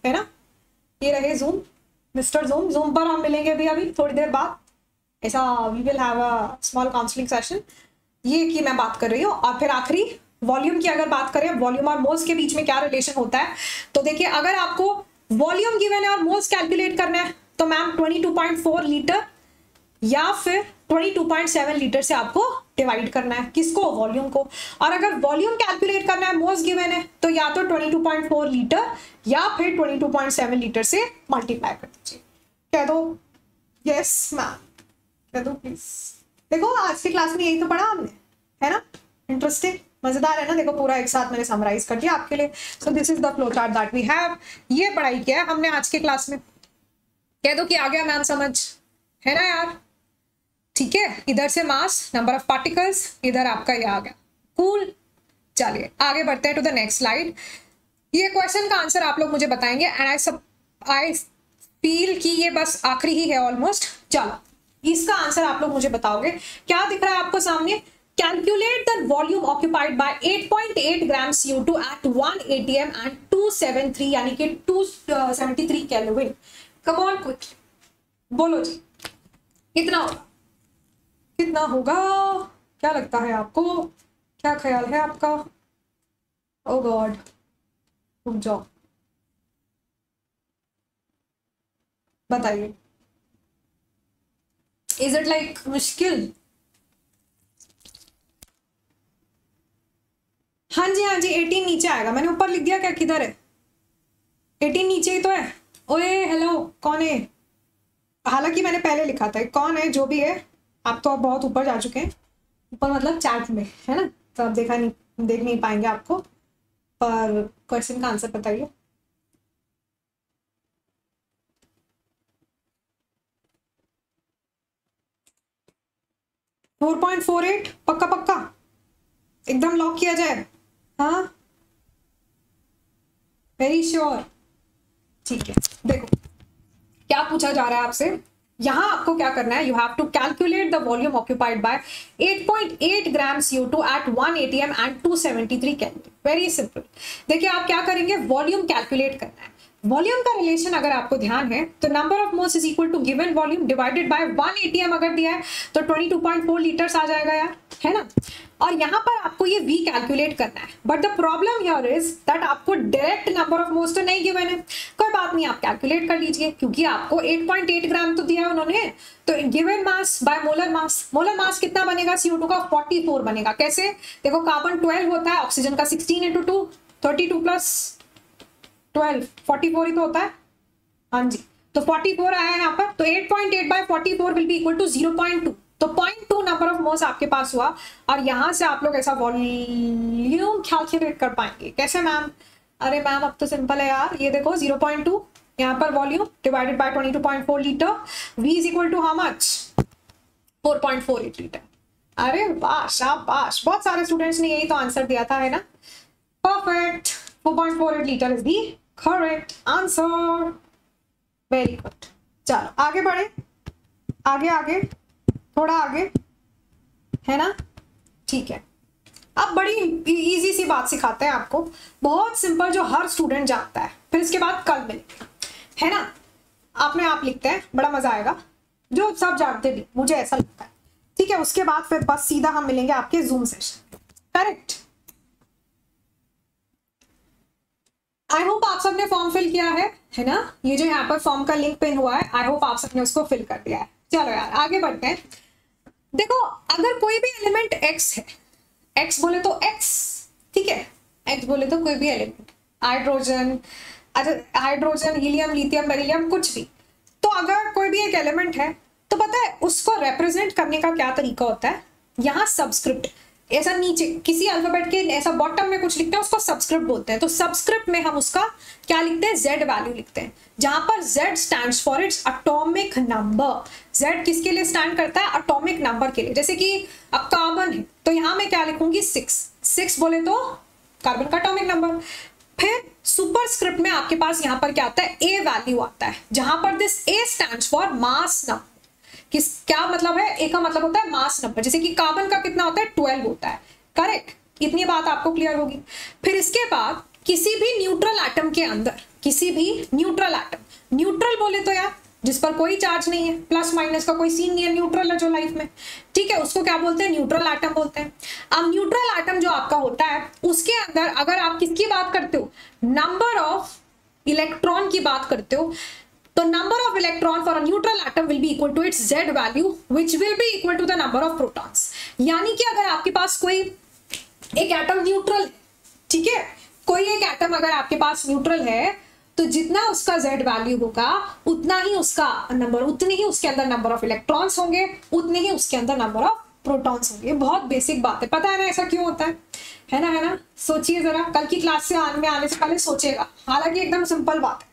है ना। ये रहे जूम, मिस्टर जूम। जूम पर हम मिलेंगे भी अभी थोड़ी देर बाद, ऐसा we will have a small counselling session. ये की मैं बात कर रही हूँ। और फिर आखिरी वॉल्यूम की अगर बात करें, वॉल्यूम और मोल्स के बीच में क्या रिलेशन होता है, तो देखिए अगर आपको वॉल्यूम गिवन है और मोल्स कैलकुलेट करना है तो मैम बाईस पॉइंट चार लीटर या फिर बाईस पॉइंट सात लीटर से आपको डिवाइड करना है, किसको, वॉल्यूम को। और अगर वॉल्यूम कैलकुलेट करना है, मोल्स गिवन है, तो या तो बाईस पॉइंट चार लीटर या फिर बाईस पॉइंट सात लीटर से मल्टीप्लाई कर दीजिए। कह दो यस मैम, कह दो प्लीज। देखो आज की क्लास में यही तो पढ़ा हमने, है ना। इंटरेस्टिंग, मजेदार है ना। देखो पूरा एक साथ मैंने समराइज कर दिया आपके लिए। So this is the flow chart that we have. ये पढ़ाई किया है हमने आज के क्लास में। कह दो कि आ गया मैम समझ, है ना यार। ठीक है, इधर से मास, नंबर ऑफ पार्टिकल्स, इधर आपका ये आ गया। कूल। चलिए आगे बढ़ते हैं टू द नेक्स्ट स्लाइड। ये क्वेश्चन का आंसर आप लोग मुझे बताएंगे एंड आई सब आई फील कि ये बस आखिरी ही है ऑलमोस्ट। चलो इसका आंसर आप लोग मुझे बताओगे। क्या दिख रहा है आपको सामने? Calculate the volume occupied by eight point eight gram C O two at one ATM and two seven three यानी कि two seventy three kelvin. Come on quick बोलो जी, कितना होगा, कितना होगा, क्या लगता है आपको, क्या ख्याल है आपका? ओ गॉड, रुक जाओ, बताइए। इज इट लाइक मुश्किल? हाँ जी हाँ जी, अठारह नीचे आएगा। मैंने ऊपर लिख दिया क्या, किधर है? अठारह नीचे ही तो है। ओए हेलो, कौन है? हालांकि मैंने पहले लिखा था। कौन है? जो भी है, आप तो अब बहुत ऊपर जा चुके हैं। ऊपर मतलब चैट में, है ना, तो आप देखा नहीं, देख नहीं पाएंगे आपको। पर क्वेश्चन का आंसर बताइए। फोर पॉइंट फोर एट पक्का पक्का एकदम लॉक किया जाए? हाँ वेरी श्योर। ठीक है, देखो क्या पूछा जा रहा है आपसे। यहां आपको क्या करना है, you have to calculate the volume occupied by eight point eight gram C O two at one ATM and two seventy three kelvin. Very simple. देखिए आप क्या करेंगे, वॉल्यूम कैलकुलेट करना है। वॉल्यूम का रिलेशन अगर आपको ध्यान है तो number of moles is equal to given volume divided by one ATM अगर दिया है तो बाईस पॉइंट चार लीटर्स आ जाएगा यार, है ना। और यहाँ पर आपको ये V कैलकुलेट करना है। But the problem here is that आपको डायरेक्ट नंबर ऑफ मोल्स तो नहीं गिवन है। कोई बात नहीं, आप कैलकुलेट कर लीजिए, क्योंकि आपको एट पॉइंट एट ग्राम तो दिया है उन्होंने। तो given mass by molar mass, molar mass कितना बनेगा सी ओ टू का? फोर्टी फोर बनेगा। कैसे? देखो कार्बन ट्वेल्व होता है, ऑक्सीजन का sixteen into two, thirty two plus twelve, forty four ही तो होता है। हाँ जी, तो फोर्टी फोर आया है यहाँ पर। तो eight point eight by forty four will be equal to zero point two. तो zero point two number of moles आपके पास हुआ। और यहां से आप लोग ऐसा वॉल्यूम कैलकुलेट कर पाएंगे। कैसे मैम? अरे मैम अब तो सिंपल है यार। ये देखो जीरो पॉइंट टू यहाँ पर volume divided by twenty two point four litre, V is equal to how much? Four point four eight litre. अरे वाह, शाबाश, बहुत सारे स्टूडेंट्स ने यही तो आंसर दिया था, है ना। Perfect, four point four eight litre is the correct answer. Very good. चलो आगे बढ़े, आगे आगे थोड़ा आगे, है ना। ठीक है, अब बड़ी इजी सी बात सिखाते हैं आपको, बहुत सिंपल, जो हर स्टूडेंट जानता है। फिर इसके बाद कल मिलेंगे, है ना। आपने आप लिखते हैं, बड़ा मजा आएगा, जो सब जानते भी, मुझे ऐसा लगता है। ठीक है, उसके बाद फिर बस सीधा हम मिलेंगे आपके Zoom session. Correct. I hope आप सबने फॉर्म फिल किया है, है ना। ये जो यहाँ पर फॉर्म का लिंक पिन हुआ है, आई होप आप सबने उसको फिल कर दिया है। चलो यार आगे बढ़ते हैं। देखो अगर कोई भी एलिमेंट x है, x बोले तो x, ठीक है, x बोले तो कोई भी एलिमेंट, हाइड्रोजन, अच्छा हाइड्रोजन, हीलियम, लिथियम, बेरिलियम, कुछ भी। तो अगर कोई भी एक एलिमेंट है तो पता है उसको रिप्रेजेंट करने का क्या तरीका होता है। यहाँ सब्सक्रिप्ट, ऐसा नीचे किसी अल्फाबेट के ऐसा बॉटम में कुछ लिखते हैं, उसको सब्सक्रिप्ट बोलते हैं। तो सब्सक्रिप्ट में हम उसका क्या लिखते हैं? Z वैल्यू लिखते हैं, जहां पर Z stands for its atomic number. Z किसके लिए स्टैंड करता है? एटॉमिक नंबर के लिए। जैसे कि अब कार्बन है तो यहाँ मैं क्या लिखूंगी? सिक्स। सिक्स बोले तो कार्बन का एटॉमिक नंबर। फिर सुपरस्क्रिप्ट में आपके पास यहाँ पर क्या आता है? A वैल्यू आता है, जहां पर this A stands for mass number. किस क्या मतलब है? ए का मतलब होता है मास नंबर। जैसे कि कार्बन का कितना होता है? ट्वेल्व होता है। करेक्ट, इतनी बात आपको क्लियर होगी। फिर इसके बाद किसी भी न्यूट्रल एटम के अंदर किसी भी न्यूट्रल एटम, न्यूट्रल बोले तो यार जिस पर कोई चार्ज नहीं है, प्लस माइनस का कोई सीन नहीं है, न्यूट्रल है जो लाइफ में, ठीक है, उसको क्या बोलते हैं, न्यूट्रल एटम बोलते हैं। अब न्यूट्रल एटम जो आपका होता है उसके अंदर अगर आप किसकी बात करते हो, नंबर ऑफ इलेक्ट्रॉन की बात करते हो, तो number of electron for a neutral atom will be equal to its Z value which will be equal to the number of protons. यानी कि अगर आपके पास कोई एक एटम न्यूट्रल है, ठीक है, कोई एक एटम अगर आपके पास न्यूट्रल है तो जितना उसका Z वैल्यू होगा उतना ही उसका नंबर, उतने ही उसके अंदर नंबर ऑफ इलेक्ट्रॉन्स होंगे, उतने ही उसके अंदर नंबर ऑफ प्रोटॉन्स होंगे। बहुत बेसिक बात है, पता है ना ऐसा क्यों होता है, है ना, है ना। सोचिए जरा, कल की क्लास से आने में आने से पहले सोचेगा, हालांकि एकदम सिंपल बात है।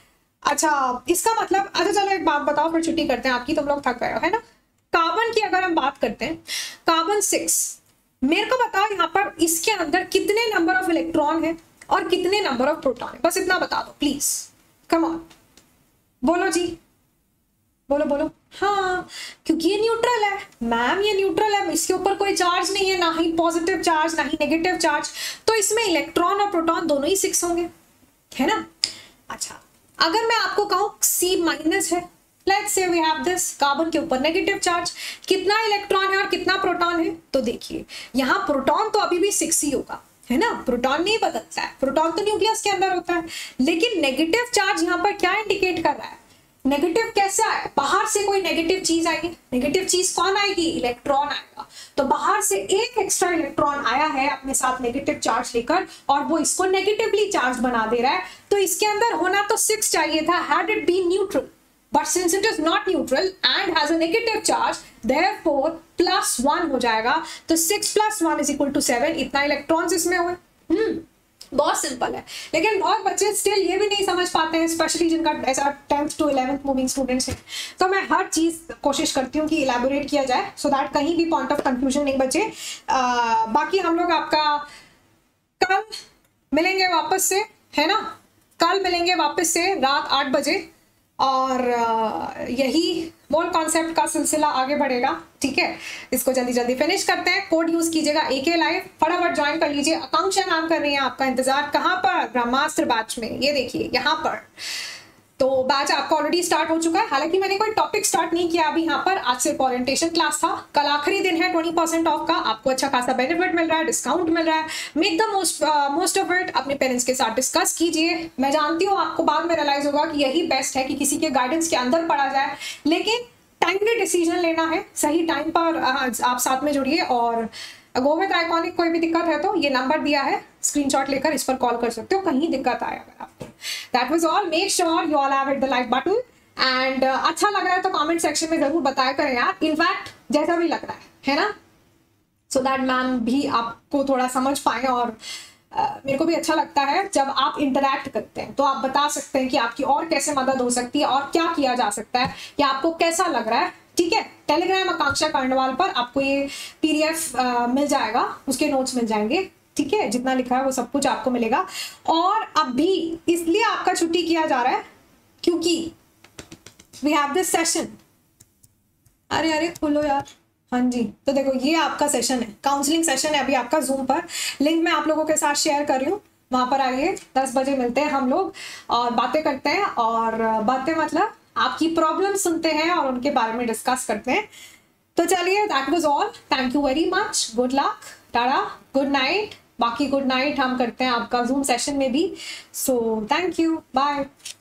अच्छा, इसका मतलब, अच्छा चलो एक बात बताओ फिर छुट्टी करते हैं आपकी, तुम लोग थक गए हो, है ना। कार्बन की अगर हम बात करते हैं, कार्बन सिक्स, मेरे को बताओ यहाँ पर इसके अंदर कितने नंबर ऑफ इलेक्ट्रॉन है और कितने नंबर ऑफ प्रोटॉन है, बस इतना बता दो प्लीज, कम ऑन, बोलो जी, बोलो बोलो। हाँ, क्योंकि ये न्यूट्रल है मैम, ये न्यूट्रल है, इसके ऊपर कोई चार्ज नहीं है, ना ही पॉजिटिव चार्ज ना ही नेगेटिव चार्ज, तो इसमें इलेक्ट्रॉन और प्रोटॉन दोनों ही सिक्स होंगे, है ना। अच्छा, अगर मैं आपको कहूं C माइनस है, let's say we have this, carbon के ऊपर नेगेटिव चार्ज, कितना इलेक्ट्रॉन है और कितना प्रोटॉन है, तो देखिए यहाँ प्रोटॉन तो अभी भी सिक्स ही होगा, है ना, प्रोटॉन नहीं बदलता है, प्रोटॉन तो न्यूक्लियस के अंदर होता है, लेकिन नेगेटिव चार्ज यहाँ पर क्या इंडिकेट कर रहा है, नेगेटिव कैसे आए, बाहर से कोई नेगेटिव चीज आएगी, नेगेटिव चीज कौन आएगी, इलेक्ट्रॉन आएगा, तो बाहर से एक एक्स्ट्रा इलेक्ट्रॉन आया है अपने साथ नेगेटिव चार्ज लेकर और वो इसको नेगेटिवली चार्ज बना दे रहा है, तो इसके अंदर होना तो सिक्स चाहिए था had it been neutral, but since it is not neutral and has a negative charge, therefore plus one हो जाएगा, तो six plus one is equal to seven, इतना इलेक्ट्रॉन्स इसमें हुए। हम्म बहुत सिंपल है, लेकिन बहुत बच्चे स्टिल ये भी नहीं समझ पाते हैं, स्पेशली जिनका ऐसा tenth to eleventh moving students हैं, तो मैं हर चीज कोशिश करती हूँ कि इलेबोरेट किया जाए सो दैट कहीं भी पॉइंट ऑफ कंफ्यूजन नहीं बचे। आ, बाकी हम लोग आपका कल मिलेंगे वापस से, है ना, कल मिलेंगे वापस से रात आठ बजे, और यही मोल कॉन्सेप्ट का सिलसिला आगे बढ़ेगा, ठीक है। इसको जल्दी जल्दी फिनिश करते हैं, कोड यूज कीजिएगा एके लाइव, फटाफट ज्वाइन कर लीजिए। आकांक्षा नाम कर रही है आपका इंतजार, कहाँ पर, ब्रह्मास्त्र बैच में, ये देखिए यहाँ पर, तो बैच आपका ऑलरेडी स्टार्ट हो चुका है, हालांकि मैंने कोई टॉपिक स्टार्ट नहीं किया अभी यहाँ पर, आज सिर्फ ओरिएंटेशन क्लास था, कल आखिरी दिन है ट्वेंटी परसेंट ऑफ का, आपको अच्छा खासा बेनिफिट मिल रहा है, डिस्काउंट मिल रहा है, make the most most of it, अपने पेरेंट्स के साथ डिस्कस कीजिए। मैं जानती हूँ आपको बाद में रियलाइज होगा कि यही बेस्ट है कि किसी के गाइडेंस के अंदर पढ़ा जाए, लेकिन टाइमली डिसीजन लेना है, सही टाइम पर आप साथ में जुड़िए, और गो विद आइकॉनिक, कोई भी दिक्कत है तो ये नंबर दिया है, स्क्रीनशॉट लेकर इस पर कॉल कर सकते हो, कहीं दिक्कत आए अगर आपको। That was all, make sure you all have hit the like button, and अच्छा लग रहा है तो कमेंट सेक्शन में जरूर बताया करें यार, इनफैक्ट जैसा भी लग रहा है, है ना, सो दैट मैम भी आपको थोड़ा समझ पाए, और Uh, मेरे को भी अच्छा लगता है जब आप इंटरैक्ट करते हैं, तो आप बता सकते हैं कि आपकी और कैसे मदद हो सकती है और क्या किया जा सकता है, या आपको कैसा लग रहा है, ठीक है। टेलीग्राम आकांक्षा कर्णवाल पर आपको ये पीडीएफ uh, मिल जाएगा, उसके नोट्स मिल जाएंगे, ठीक है, जितना लिखा है वो सब कुछ आपको मिलेगा। और अभी इसलिए आपका छुट्टी किया जा रहा है क्योंकि वी हैव दिस सेशन, अरे अरे खोलो यार, हाँ जी, तो देखो ये आपका सेशन है, काउंसलिंग सेशन है अभी आपका जूम पर, लिंक मैं आप लोगों के साथ शेयर कर रही हूँ, वहां पर आइए, दस बजे मिलते हैं हम लोग और बातें करते हैं, और बातें मतलब आपकी प्रॉब्लम सुनते हैं और उनके बारे में डिस्कस करते हैं। तो चलिए, that was all, thank you very much, good luck, tata, good night. बाकी गुड नाइट हम करते हैं आपका जूम सेशन में भी, सो थैंक यू, बाय।